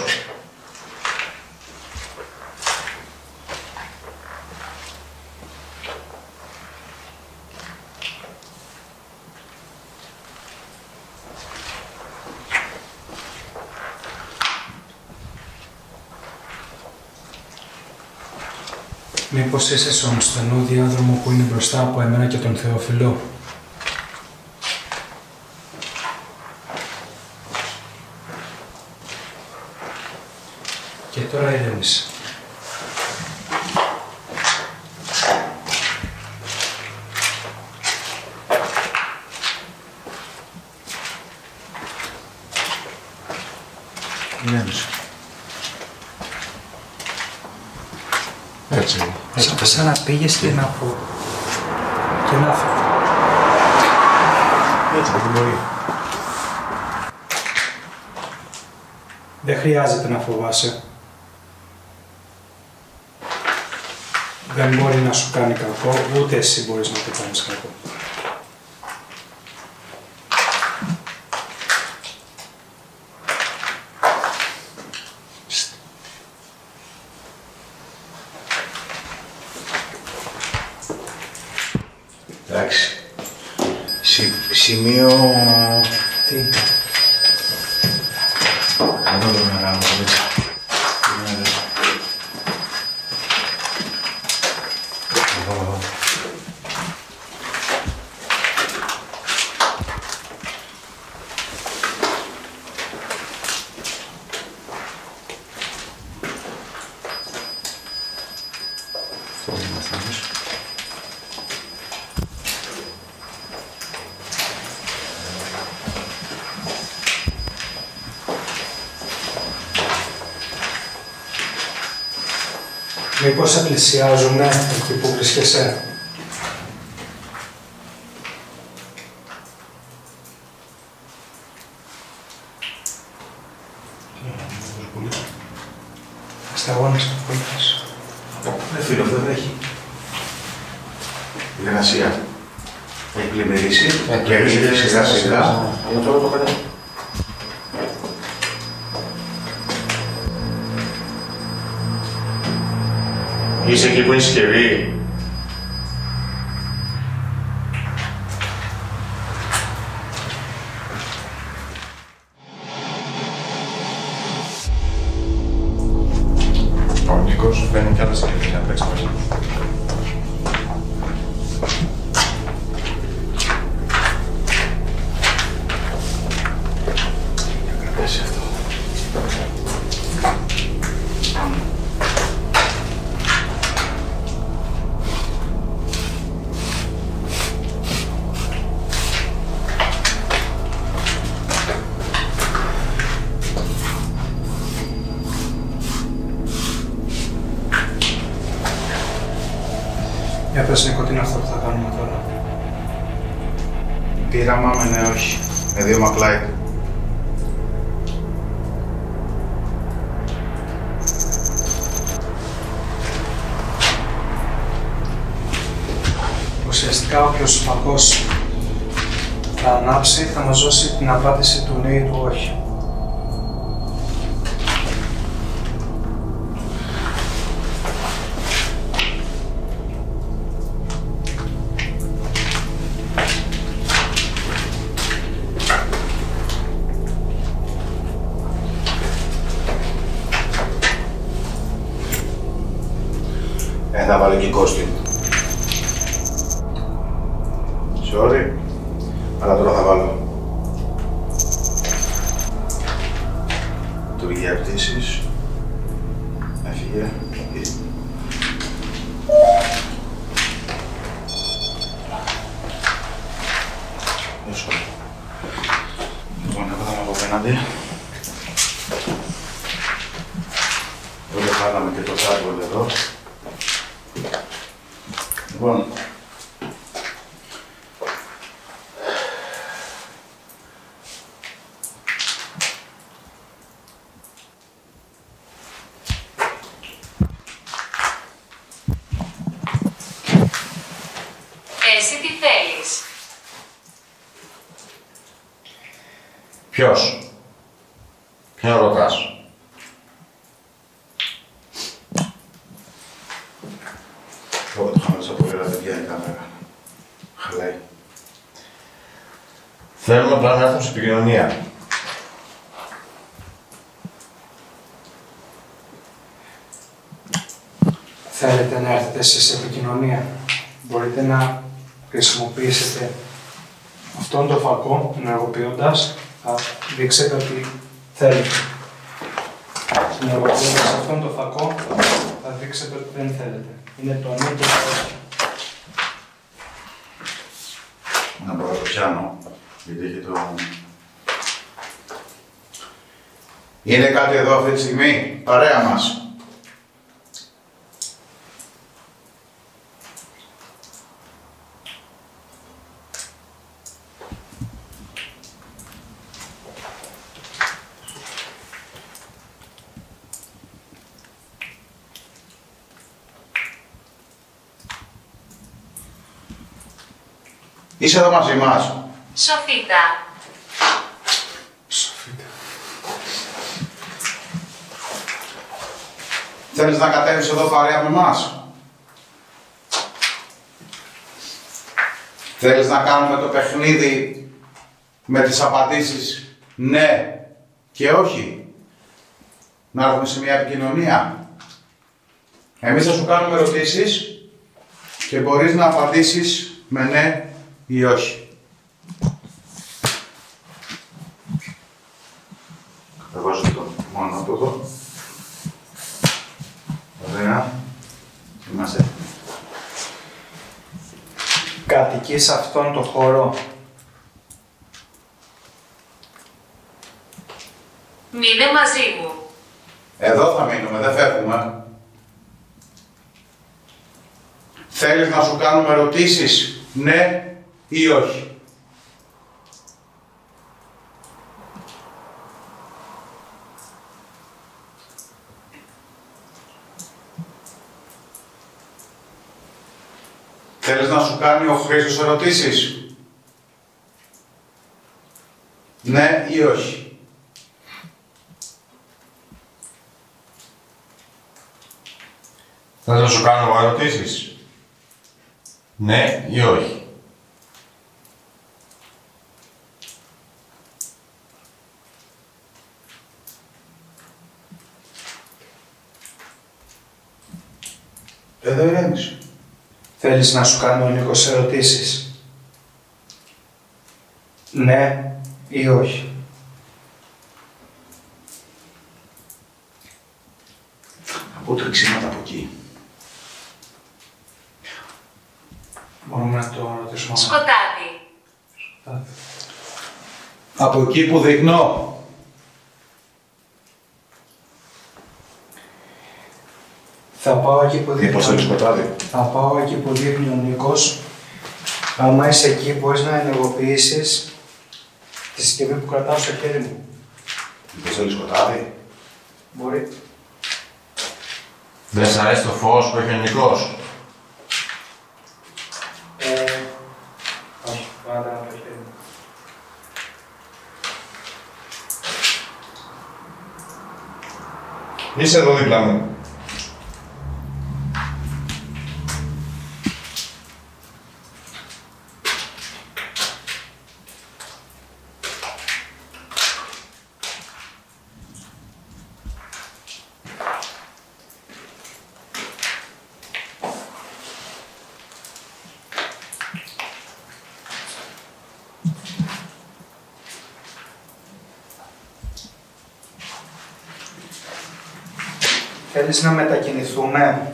Μήπως είσαι στον στενό διάδρομο που είναι μπροστά από εμένα και τον Θεόφιλο? Και τώρα ηρέμησε. Ηρέμησε. Έτσι. Σαν να πήγες και να πω. Και να φύγω. Έτσι, δεν μπορεί. Δεν χρειάζεται να φοβάσαι. Δεν μπορεί να σου κάνει κακό, ούτε εσύ μπορείς να του κάνεις κακό. Εντάξει. Σημείο... Τι? Εδώ το μεγάλο το δείξα. Εδώ. Αυτό είναι μαθαίνεις. Μήπως σε πλησιάζουνε εκεί που βρίσκεσαι? Σταγόνες αυτές. Ναι φίλο, δεν έχει. Η γρασία. Έχει πλημμυρίσει και έρχεται σιγά σιγά. Αλλά τώρα το κάνει. Είσαι εκεί που είναι η συσκευή. Ο Νίκος μπαίνουν κι άλλα συσκευή να παίξει μαζί. Κρατήσει αυτό. Για πες Νίκο, τι είναι αυτό που θα κάνουμε τώρα? Πείραμα με ναι όχι. Με 2 Μακλάιντ. Ουσιαστικά όποιος φαγός θα ανάψει θα μας δώσει την απάντηση του ναι ή του όχι. Θα βάλω και κόστιμ. Sorry, αλλά τώρα θα βάλω τουργία πτήσης. Έφυγε. Δύσκολο. Λοιπόν, εγώ θα είμαι από απέναντι. Εδώ βάλαμε και το τάγκολ εδώ. Λοιπόν, εσύ τι θέλεις? ποιος? Ποιον ρωτάς? Εγώ το χαμηλώσα από πέρα, δεν βγαίνει η κάμερα. Χαλάει. Θέλουμε απλά να έρθουμε σε επικοινωνία. Θέλετε να έρθετε εσείς σε επικοινωνία? Μπορείτε να χρησιμοποιήσετε αυτόν τον φακό ενεργοποιώντας, θα δείξετε ότι θέλετε. Ενεργοποιώντας αυτόν τον φακό θα δείξετε ότι δεν θέλετε. Είναι το ναι και το όχι. Να μπορώ να το πιάνω, γιατί έχει το... Είναι κάτι εδώ αυτή τη στιγμή, παρέα μας. Είσαι εδώ μαζί μας. Σοφίτα. Σοφίτα. Θέλεις να κατέβεις εδώ παρέα με εμάς? Θέλεις να κάνουμε το παιχνίδι με τις απαντήσεις ναι και όχι? Να έρθουμε σε μια επικοινωνία. Εμείς θα σου κάνουμε ερωτήσεις και μπορείς να απαντήσεις με ναι ή όχι. Θα βάζω το μόνο από εδώ. Ωραία. Είμαστε. Κατοικείς σε αυτόν τον χώρο? Μείνε μαζί μου. Εδώ θα μείνουμε, δεν φεύγουμε. Θέλεις να σου κάνουμε ερωτήσεις, ναι ή όχι? Θέλεις να σου κάνει ο Χρήστος ερωτήσεις, ναι ή όχι? Θα σου κάνω ερωτήσεις. Ναι ή όχι. Εδώ ηρέμησε. Θέλεις να σου κάνω ο Νίκος ερωτήσεις, ναι ή όχι? Από τρεξίματα από εκεί. Μπορούμε να το ρωτήσουμε. Σκοτάδι. Από εκεί που δείχνω. Θα πάω εκεί που Μήπως θέλει σκοτάδι. Θα πάω εκεί που δείχνει ο Νίκος. Άμα είσαι εκεί, μπορείς να ενεργοποιήσεις τη συσκευή που κρατάω στο χέρι μου. Μήπως θέλει σκοτάδι. Μπορεί. Δεν σ' αρέσει το φως που έχει ο Νικός? Όχι, πάντα από το χέρι μου. Είσαι εδώ δίπλα μου. Θέλεις να μετακινηθούμε?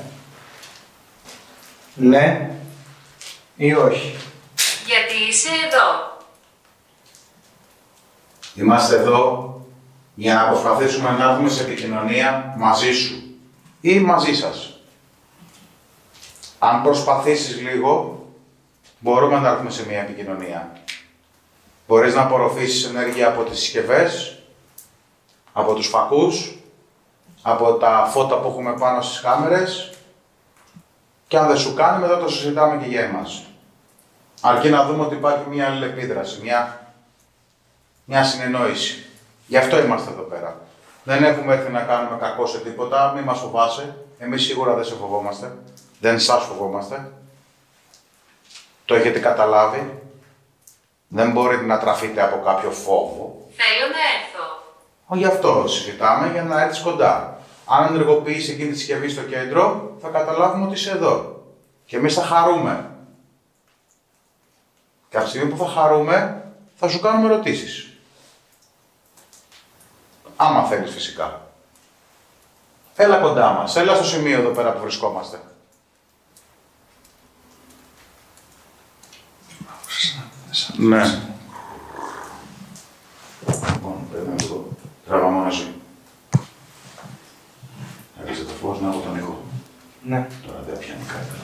Ναι ή όχι? Γιατί είσαι εδώ. Είμαστε εδώ για να προσπαθήσουμε να έρθουμε σε επικοινωνία μαζί σου ή μαζί σας. Αν προσπαθήσεις λίγο, μπορούμε να έρθουμε σε μια επικοινωνία. Μπορείς να απορροφήσεις ενέργεια από τις συσκευές, από τους φακούς, από τα φώτα που έχουμε πάνω στις κάμερες και αν δεν σου κάνει, μετά το συζητάμε και για εμάς. Αρκεί να δούμε ότι υπάρχει μια αλληλεπίδραση, μια συνεννόηση. Γι' αυτό είμαστε εδώ πέρα. Δεν έχουμε έρθει να κάνουμε κακό σε τίποτα, μη μας φοβάσαι. Εμείς σίγουρα δεν σε φοβόμαστε. Δεν σας φοβόμαστε. Το έχετε καταλάβει. Δεν μπορείτε να τραφείτε από κάποιο φόβο. Θέλω να έρθω. Γι' αυτό συζητάμε, για να έρθεις κοντά. Αν ενεργοποιήσεις εκείνη τη συσκευή στο κέντρο, θα καταλάβουμε ότι είσαι εδώ. Και εμείς θα χαρούμε. Και από τη στιγμή που θα χαρούμε, θα σου κάνουμε ερωτήσεις. Άμα θέλεις φυσικά. Έλα κοντά μας, έλα στο σημείο εδώ πέρα που βρισκόμαστε. Ναι. Λοιπόν, πρέπει να το τραβάμε μαζί. Άρχισε το φως, να έχω τον ήχο. Ναι. Τώρα δεν πιάνει καλύτερα.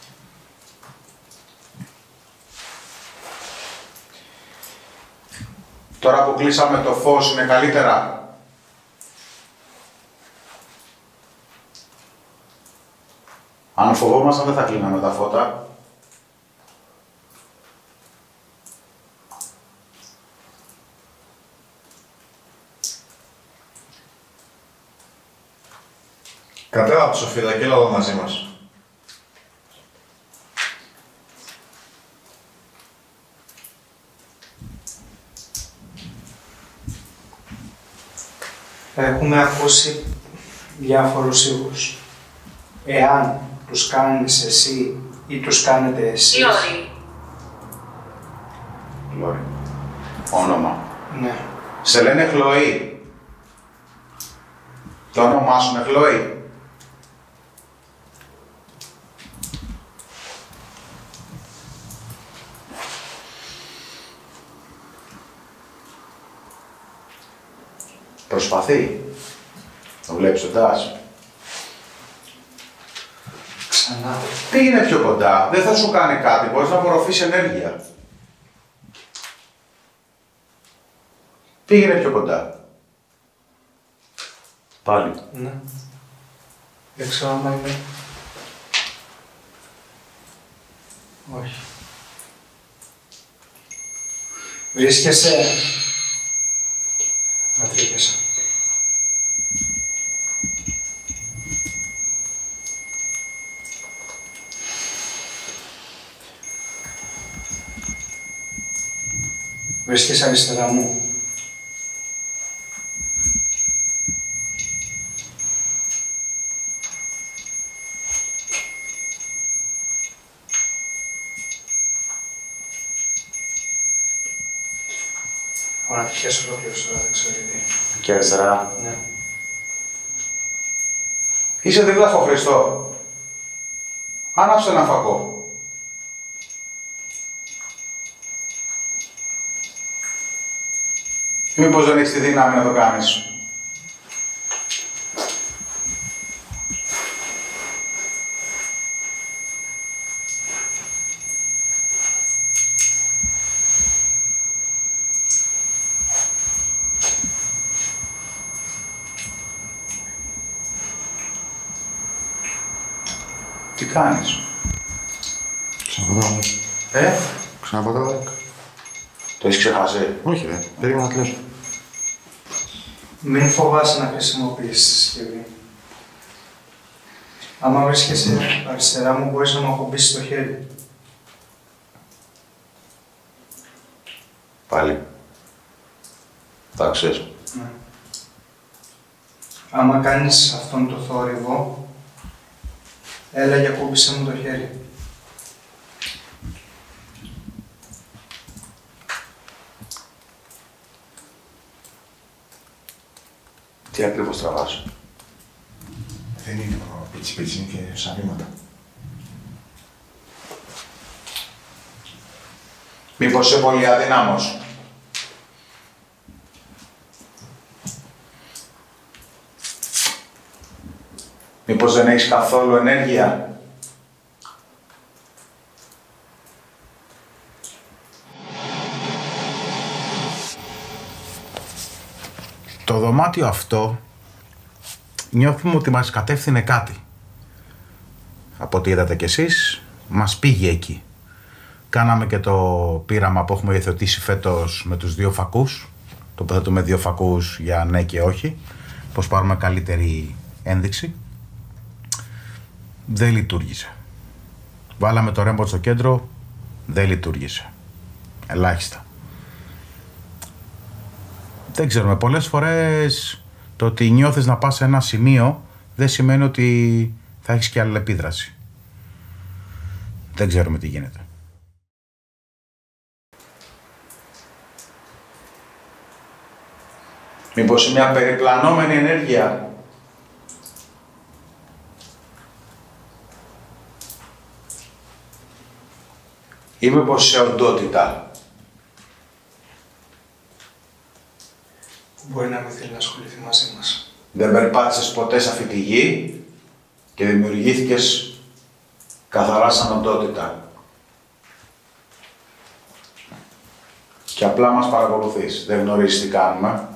Τώρα που κλείσαμε το φως, είναι καλύτερα. Αν φοβόμασταν, δεν θα κλείναμε τα φώτα. Κατέβα από τη Σοφίδα και έλα εδώ μαζί μας. Έχουμε ακούσει διάφορους ήχους. Εάν τους κάνεις εσύ ή τους κάνετε εσείς. Λόρι. Λόρι. Όνομα. Ναι. Σε λένε Χλωή. Το όνομά σου είναι Χλωή. Προσπαθεί. Το βλέπεις ο Τάς. Ξανά. Πήγαινε πιο κοντά. Δεν θα σου κάνει κάτι. Μπορείς να απορροφήσεις ενέργεια. Πήγαινε πιο κοντά. Πάλι. Ναι. Δεν ξέρω άμα είναι. Όχι. Βρίσκεσαι. Ατρίκεσαι. Βρίσκεσαι αριστερά μου. Ο ανατυχές ολόκληρος τώρα, δεν ξέρω γιατί. Και αριστερά. Ναι. Είσαι δίπλα στο Χριστό. Άναψε ένα φακό. Μήπως δεν έχεις τη δύναμη να το κάνεις. Τι κάνεις? Ξαναπατάω like. Ξαναπατάω like. Το έχεις ξεχάσει? Όχι ρε, περίμενα να κλείσω. Μην φοβάσαι να χρησιμοποιήσεις τη συσκευή. Άμα βρίσκεσαι αριστερά μου, μπορείς να μου ακουμπήσεις το χέρι. Πάλι. Θα ξέρεις. Ναι. Άμα κάνεις αυτόν το θόρυβο, έλα και ακούμπησε μου το χέρι. Τι ακριβώς τραβάς? Δεν είναι το πίτσι πίτσι, είναι και σαν βήματα. Μήπως είσαι πολύ αδύναμος? Μήπως δεν έχεις καθόλου ενέργεια? Το δωμάτιο αυτό νιώθουμε ότι μας κατεύθυνε κάτι. Από ό,τι είδατε κι εσείς, μας πήγε εκεί. Κάναμε και το πείραμα που έχουμε υιοθετήσει φέτος με τους 2 φακούς. Τοποθετούμε 2 φακούς για ναι και όχι. Πώς πάρουμε καλύτερη ένδειξη. Δεν λειτουργήσε. Βάλαμε το ρέμποτ στο κέντρο, δεν λειτουργήσε. Ελάχιστα. Δεν ξέρουμε, πολλές φορές το ότι νιώθεις να πας σε ένα σημείο δεν σημαίνει ότι θα έχεις και αλληλεπίδραση. Δεν ξέρουμε τι γίνεται. Μήπως είναι μια περιπλανόμενη ενέργεια? Ή μήπως σε οντότητα? Μπορεί να μην θέλει να ασχοληθεί μαζί μας. Δεν περπάτησες ποτέ σε αυτή τη γη και δημιουργήθηκες καθαρά σαν οντότητα. Και απλά μας παρακολουθείς. Δεν γνωρίζεις τι κάνουμε.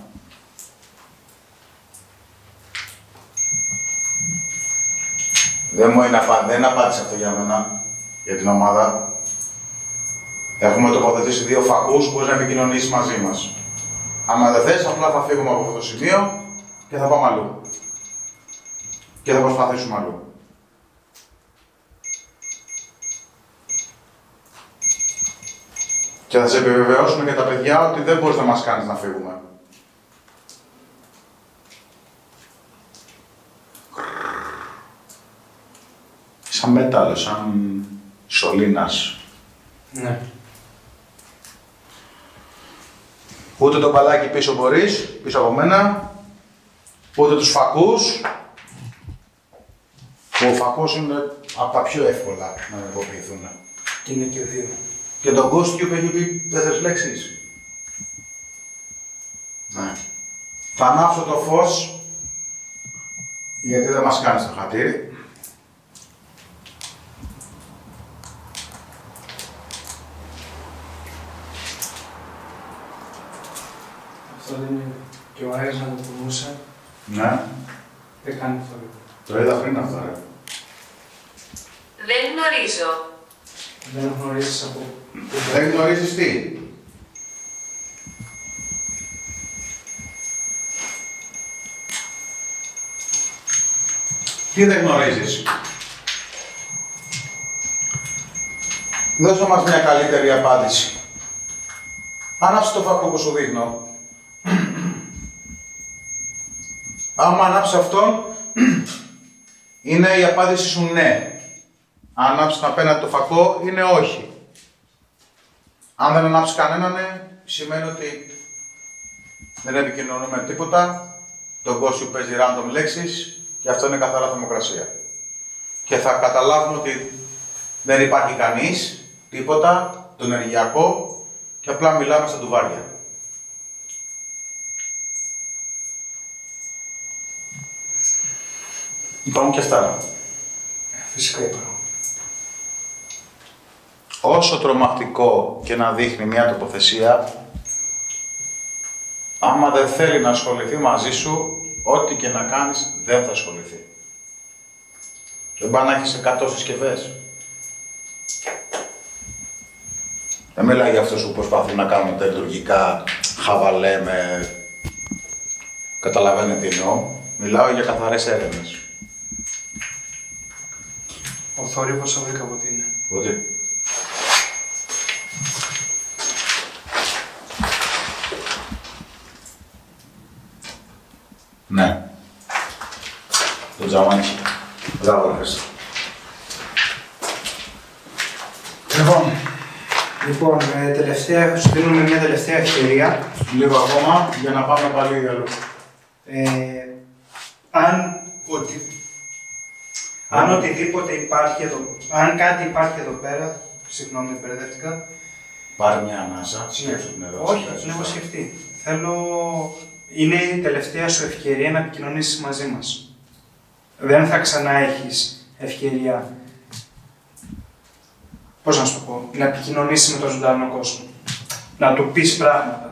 Δεν απάντησε αυτό για μένα, για την ομάδα. Έχουμε τοποθετήσει 2 φακούς, μπορείς να επικοινωνήσεις μαζί μας. Άμα δεν θες, απλά θα φύγουμε από αυτό το σημείο και θα πάμε αλλού. Και θα προσπαθήσουμε αλλού. Και θα σε επιβεβαιώσουμε και τα παιδιά ότι δεν μπορείς να μας κάνεις να φύγουμε. Σαν μέταλλο, σαν σωλήνας. Ναι. Ούτε το μπαλάκι πίσω μπορείς, πίσω από μένα, ούτε τους φακούς. Ο φακός είναι από τα πιο εύκολα να ενεργοποιηθούν. Και είναι και 2. Και το Ghost Cube έχει πει 4 λέξεις. Ναι. Θα ανάψω το φως, γιατί δεν μας κάνεις το χατήρι. Αυτό δεν είναι. Και ο αέρας να το κουνούσε, Ναι. δεν κάνει θόρυβο. Το είδα πριν αυτό, ρε. Δεν γνωρίζω. Δεν γνωρίζεις από... Δεν γνωρίζεις τι. Τι δεν γνωρίζεις. Δώσε μας μια καλύτερη απάντηση. Ανάψε το φακό που σου δείχνω. Άμα ανάψει αυτόν, είναι η απάντηση σου ναι. Αν ανάψεις απέναντι το φακό, είναι όχι. Αν δεν ανάψεις κανέναν, σημαίνει ότι δεν επικοινωνούμε τίποτα. Το Ghost Cube παίζει random λέξεις και αυτό είναι καθαρά θερμοκρασία. Και θα καταλάβουμε ότι δεν υπάρχει κανείς, τίποτα, το ενεργειακό και απλά μιλάμε στα ντουβάρια. Υπάρχουν και αυτά. Φυσικά υπάρχουν. Όσο τρομακτικό και να δείχνει μια τοποθεσία, άμα δεν θέλει να ασχοληθεί μαζί σου, ό,τι και να κάνεις δεν θα ασχοληθεί. Δεν πάει να έχεις 100 συσκευές. Δεν μιλάει για αυτούς που προσπαθούν να κάνουν τα λειτουργικά χαβαλέ με... Καταλαβαίνετε τι εννοώ. Μιλάω για καθαρές έρευνες. Ο θόρυβος θα βρήκα από τι είναι. Ότι. Ναι. Το τζαμάκι. Μπράβο, ευχαριστώ. Λοιπόν, τελευταία, σου δίνουμε μια τελευταία ευκαιρία. Λίγο ακόμα για να πάμε πάλι αλλού. Αν οτιδήποτε υπάρχει εδώ, αν κάτι υπάρχει εδώ πέρα, συγγνώμη, μπερδεύτηκα. Πάρε μια ανάσα, σκέψου την ερώτηση. Όχι, την έχω σκεφτεί. Είναι η τελευταία σου ευκαιρία να επικοινωνήσεις μαζί μας. Δεν θα ξανά έχεις ευκαιρία, πώς να σου το πω, να επικοινωνήσεις με τον ζωντανό κόσμο. Να του πεις πράγματα.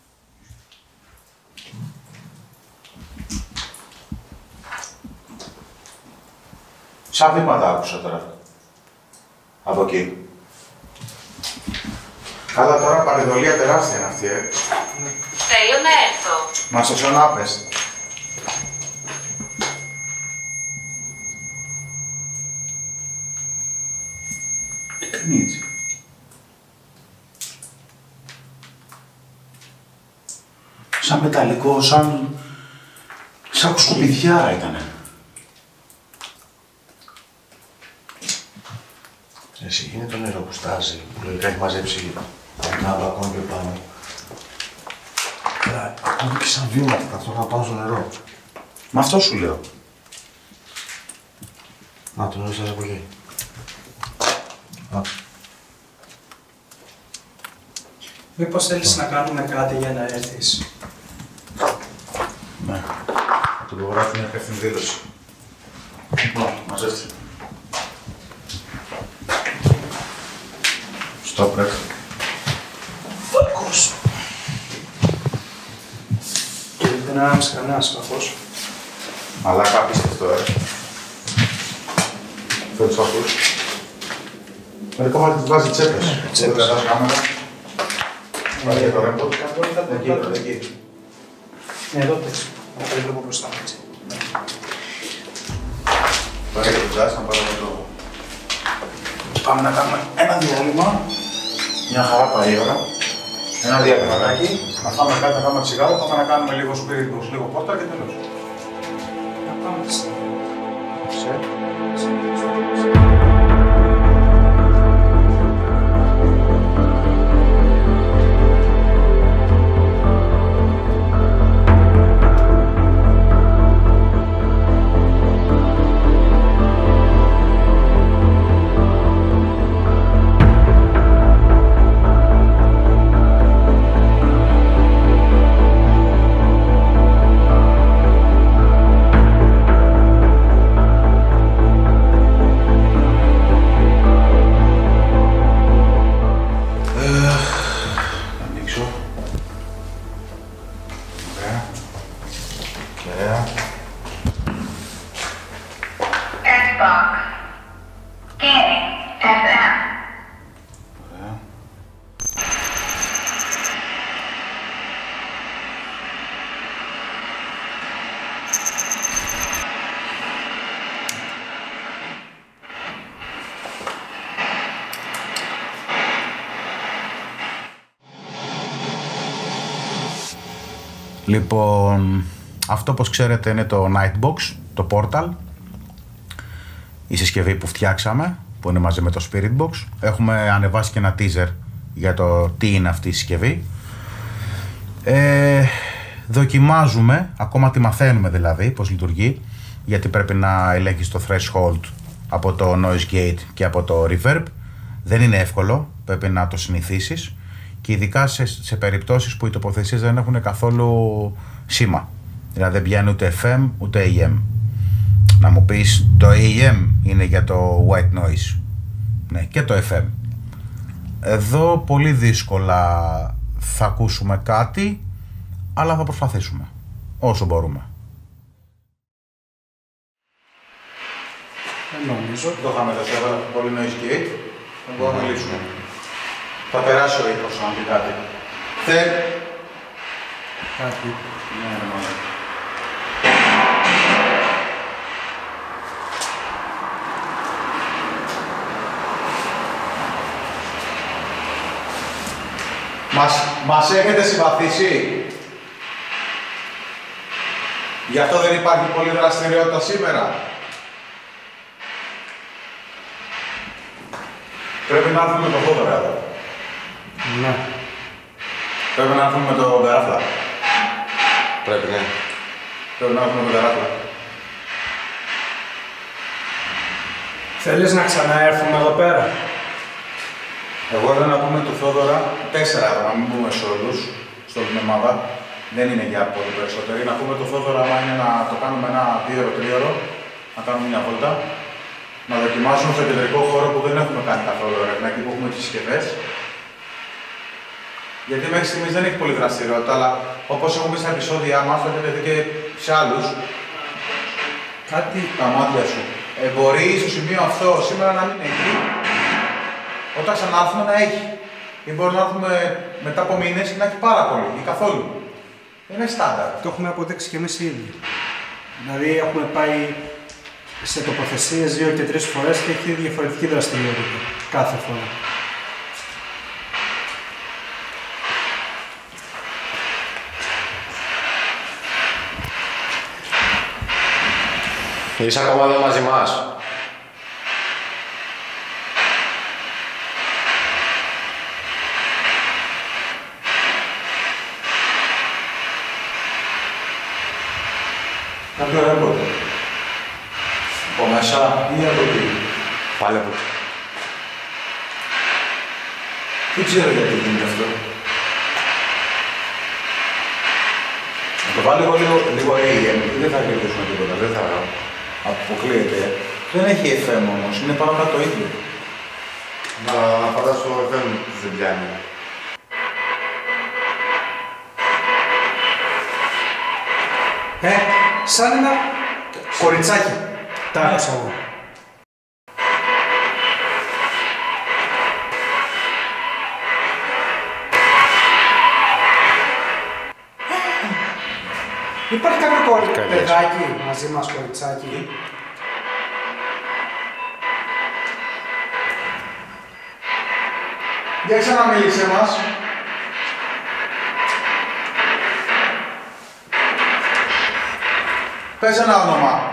Σαν βήματα άκουσα τώρα. Από εκεί. Καλά τώρα, παρεδολία τεράστια είναι αυτή, Θέλω να έρθω. Μα στο ξανάπες. Τι κάνει έτσι. Σαν μεταλλικό, σαν σκουπιδιά ήτανε. Εσύ, είναι το νερό που στάζει, που λογικά έχει μαζέψει ένα μπαλκόνι πιο πάνω. Αλλά ακόμη και σαν βήματα ταυτόχρονα πάνω στο νερό. Μα αυτό σου λέω. Να, το νερό στάζει από εκεί. Μήπως θέλεις να κάνουμε κάτι για να έρθεις. Ναι. Θα του υπογράφει μια υπεύθυνη δήλωση. Λοιπόν, μαζεύτε. Stop, ρε. Φακός. Δεν ανάμεσα κανένας φακός. Μαλάκα απίστευτο, Φέρε τους φακούς. Μερικά μάλλον τους βάζει τσέπες. Τσέπες. Δεν κρατάς κάμερα. Πάρε για το ρέμπο. Εκεί. Ναι, εδώ πες. Να πάρει λίγο μπροστά, έτσι. Πάρε για το τζάζ, να πάρω το... Πάμε να κάνουμε ένα διάλειμμα. Μια χαρά πάει η ώρα. Ένα διαλυματάκι. Να φάμε κάτι, να κάνουμε τσιγάρο. Πάμε να κάνουμε λίγο spirit box, λίγο πόρτα και τέλος. Να πάμε στη... Λοιπόν, αυτό όπως ξέρετε είναι το Nightbox, το Portal, η συσκευή που φτιάξαμε, που είναι μαζί με το Spirit Box. Έχουμε ανεβάσει και ένα teaser για το τι είναι αυτή η συσκευή. Δοκιμάζουμε, ακόμα τη μαθαίνουμε δηλαδή, πώς λειτουργεί, γιατί πρέπει να ελέγχεις το threshold από το noise gate και από το reverb. Δεν είναι εύκολο, πρέπει να το συνηθίσεις. Και ειδικά σε περιπτώσεις που οι τοποθεσίες δεν έχουν καθόλου σήμα. Δηλαδή δεν πιάνει ούτε FM ούτε AM. Να μου πεις το AM είναι για το white noise. Ναι, και το FM. Εδώ πολύ δύσκολα θα ακούσουμε κάτι, αλλά θα προσπαθήσουμε όσο μπορούμε. Δεν νομίζω. Το είχαμε εδώ πέρα, πολύ noise gate. Δεν μπορούμε να λύσουμε. Θα περάσει ο ήχος αν πει κάτι. Κάτι. Ναι, ναι. Μας έχετε συμπαθήσει. Γι' αυτό δεν υπάρχει πολλή δραστηριότητα σήμερα. Πρέπει να έρθουμε με το Θόδωρα εδώ. Ναι. Πρέπει να έρθουμε με το Καράφλα. Πρέπει, ναι. Πρέπει να έρθουμε με το Καράφλα. Θέλεις να ξαναέρθουμε εδώ πέρα? Εγώ θέλω να πούμε του Θόδωρα 4 άτομα, να μην πούμε σε όλους, στο ομάδα. Δεν είναι για πολύ περισσότεροι. Να πούμε του Θόδωρα, άμα είναι να το κάνουμε ένα 2-3ωρο, να κάνουμε μια βόλτα. Να δοκιμάσουμε στο κεντρικό χώρο που δεν έχουμε κάνει καθόλου έρευνα, εκεί που έχουμε τις συσκευές. Γιατί μέχρι στιγμής δεν έχει πολύ δραστηριότητα, αλλά όπως έχουμε πει στα επεισόδια μας, το έχετε δει και σε άλλους. Κάτι τα μάτια σου. Μπορεί στο σημείο αυτό σήμερα να μην έχει. Όταν ξανάρθουμε να έχει. Ή μπορεί να έρθουμε μετά από μήνες και να έχει πάρα πολύ ή καθόλου. Είναι στάνταρ. Το έχουμε αποδείξει κι εμείς ήδη. Δηλαδή έχουμε πάει σε τοποθεσίες 2 και 3 φορές και έχει διαφορετική δραστηριότητα κάθε φορά. Είσαι ακόμα εδώ μαζί μας. Κάποιο ρέμπορ. Από μέσα ή από εκεί. Πάλι από εκεί. Δεν ξέρω γιατί γίνεται αυτό. Να το βάλω λίγο AM, δεν θα κερδίσουμε τίποτα, δεν θα αποκλείεται. Δεν έχει FM όμως, είναι πάνω κάτω το ίδιο. Να φαντάσου το FM δεν πιάνει. Σαν ένα κοριτσάκι. Τα άκουσα εγώ. Υπάρχει κάποιο παιδάκι μαζί μας, κοριτσάκι? Για ξαναμίλησε μας. Πες ένα όνομα.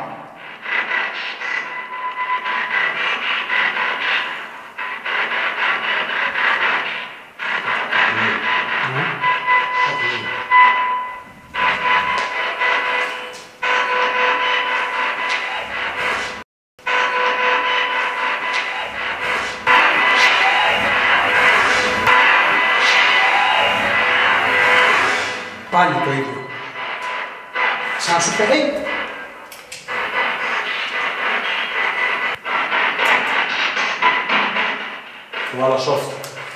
Πάλι το ίδιο. Σαν σου παιδί. Του βάλω soft.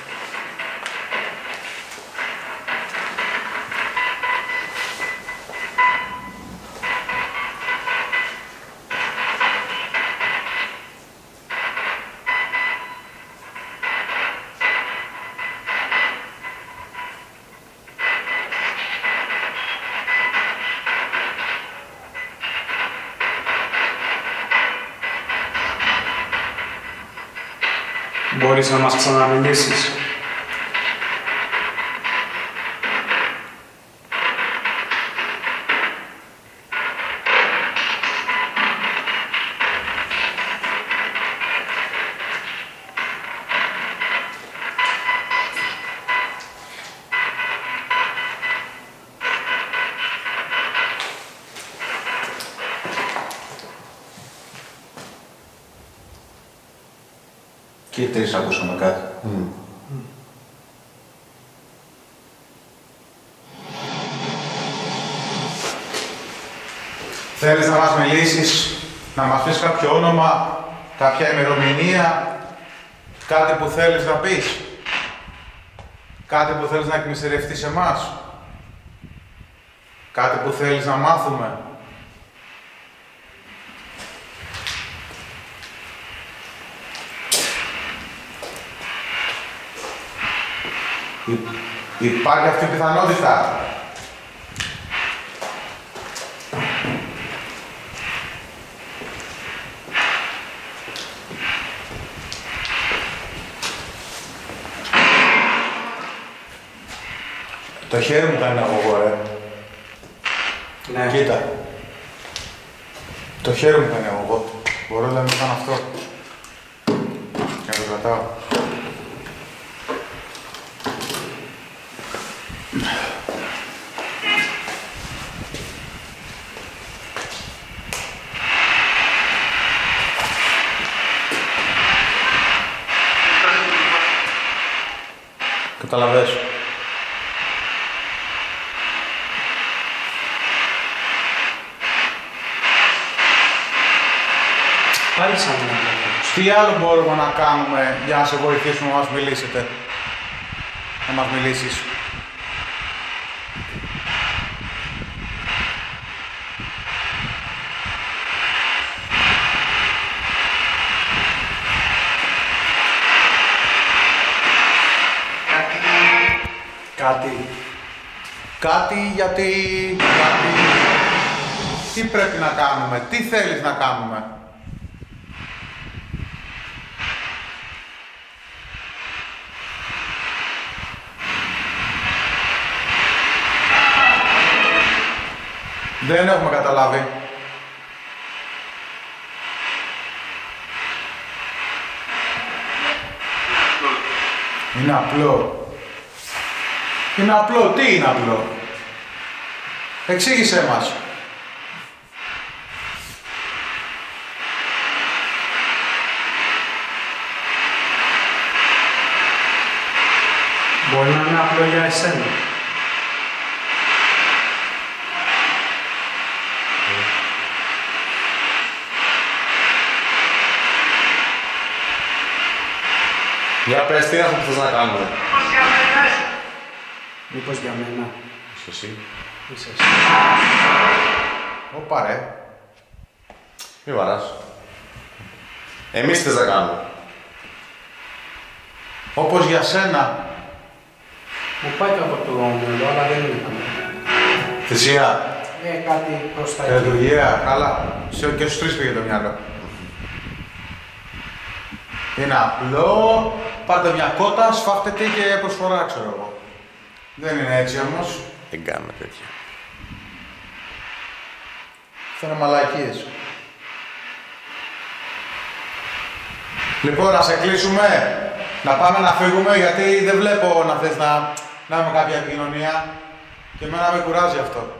Μπορείς να μας ξαναμιλήσεις? Και οι τρεις ακούσαμε κάτι. Θέλεις να μας μιλήσεις, να μας πεις κάποιο όνομα, κάποια ημερομηνία, κάτι που θέλεις να πεις, κάτι που θέλεις να εκμυστηρευτείς σε εμάς, κάτι που θέλεις να μάθουμε. Υπάρχει αυτή η πιθανότητα. Το χέρι μου κάνει αγωγό, ρε. Ναι. Κοίτα. Το χέρι μου κάνει αγωγό. Μπορώ να κάνω αυτό. Και να το κρατάω. Καταλαβαίνεις. Πάλι σαν να Τι άλλο μπορούμε να κάνουμε για να σε βοηθήσουμε να μας μιλήσετε. Να μας μιλήσεις. Κάτι γιατί... Τι πρέπει να κάνουμε, τι θέλεις να κάνουμε. Δεν έχουμε καταλάβει. Είναι απλό. Είναι απλό. Τι είναι απλό? Εξήγησέ μας. Μπορεί να είναι απλό για εσένα. Για πες, τι είναι αυτό που θες να κάνουμε. Μήπως για μένα. Είσαι εσύ. Είσαι εσύ. Ωπα ρε. Μη βαράς. Εμείς τι θες να κάνουμε. Όπως για σένα. Μου πάει κάπου από το μυαλό, αλλά δεν είναι καλό. Θυσία. Κάτι προς τα εκεί. Λειτουργία. Καλά. Και στους τρεις πήγε το μυαλό. Είναι απλό. Πάρτε μια κότα, σφάχτε τι και προσφορά, ξέρω εγώ. Δεν είναι έτσι όμως. Δεν κάνουμε τέτοια. Αυτό είναι μαλακίες. Λοιπόν, να σε κλείσουμε. Να πάμε να φύγουμε, γιατί δεν βλέπω να θες να έχουμε κάποια επικοινωνία. Και εμένα με κουράζει αυτό.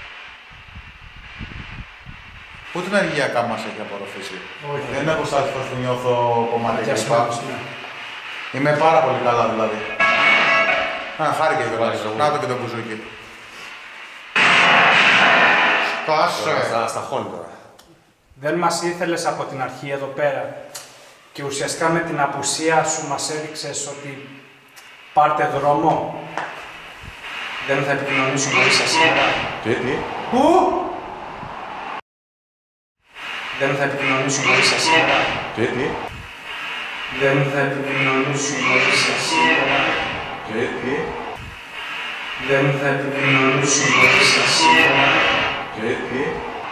Ούτε ενεργειακά μας έχει απορροφήσει. Όχι. Δεν έχω στάσει πως που νιώθω κομματικά. Ναι. Είμαι πάρα πολύ καλά δηλαδή. Χάρηκε κιόλας. Να το και το μπουζούκι. Σκάσε. Στα χώνει τώρα. Δεν μας ήθελες από την αρχή εδώ πέρα και ουσιαστικά με την απουσία σου μας έδειξες ότι πάρτε δρόμο. Δεν θα επικοινωνήσω μαζί σας σήμερα. Τι. Πού? Δεν θα επικοινωνήσω μαζί σας σήμερα. Τι. Δεν θα επικοινωνήσω μαζί σας σήμερα. Τι. Δεν θα επικοινωνήσω μαζί σας σήμερα. Τι.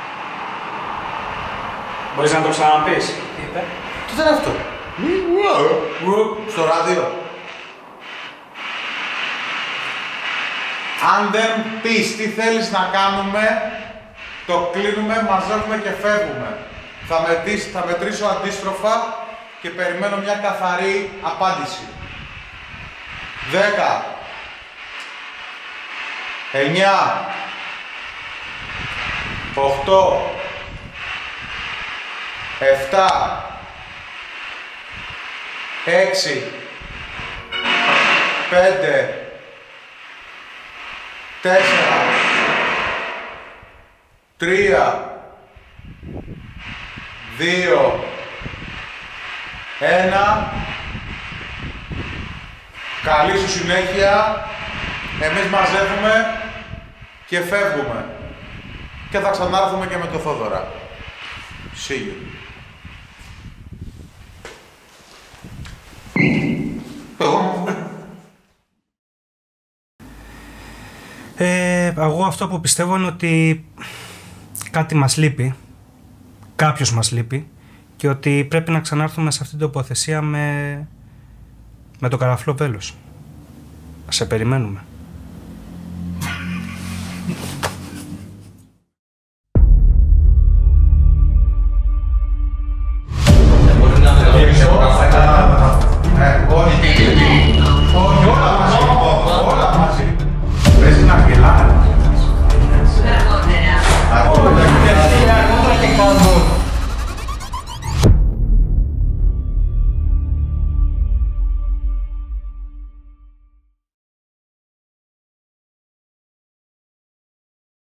Μπορείς να το ξαναπείς. Τι είπε? Τι ήταν αυτό? Στο ράδιο. Αν δεν πεις τι θέλεις να κάνουμε, το κλείνουμε, μαζεύουμε και φεύγουμε. Θα μετρήσω αντίστροφα και περιμένω μια καθαρή απάντηση. 10 9 8 7 6 5 4 3 2 1. Καλή σου συνέχεια. Εμείς μαζεύουμε και φεύγουμε. Και θα ξανάρθουμε και με το Θόδωρα. See you. εγώ αυτό που πιστεύω είναι ότι κάτι μας λείπει, κάποιος μας λείπει και ότι πρέπει να ξανάρθουμε σε αυτήν την τοποθεσία με το καραφλό βέλος. Σε περιμένουμε.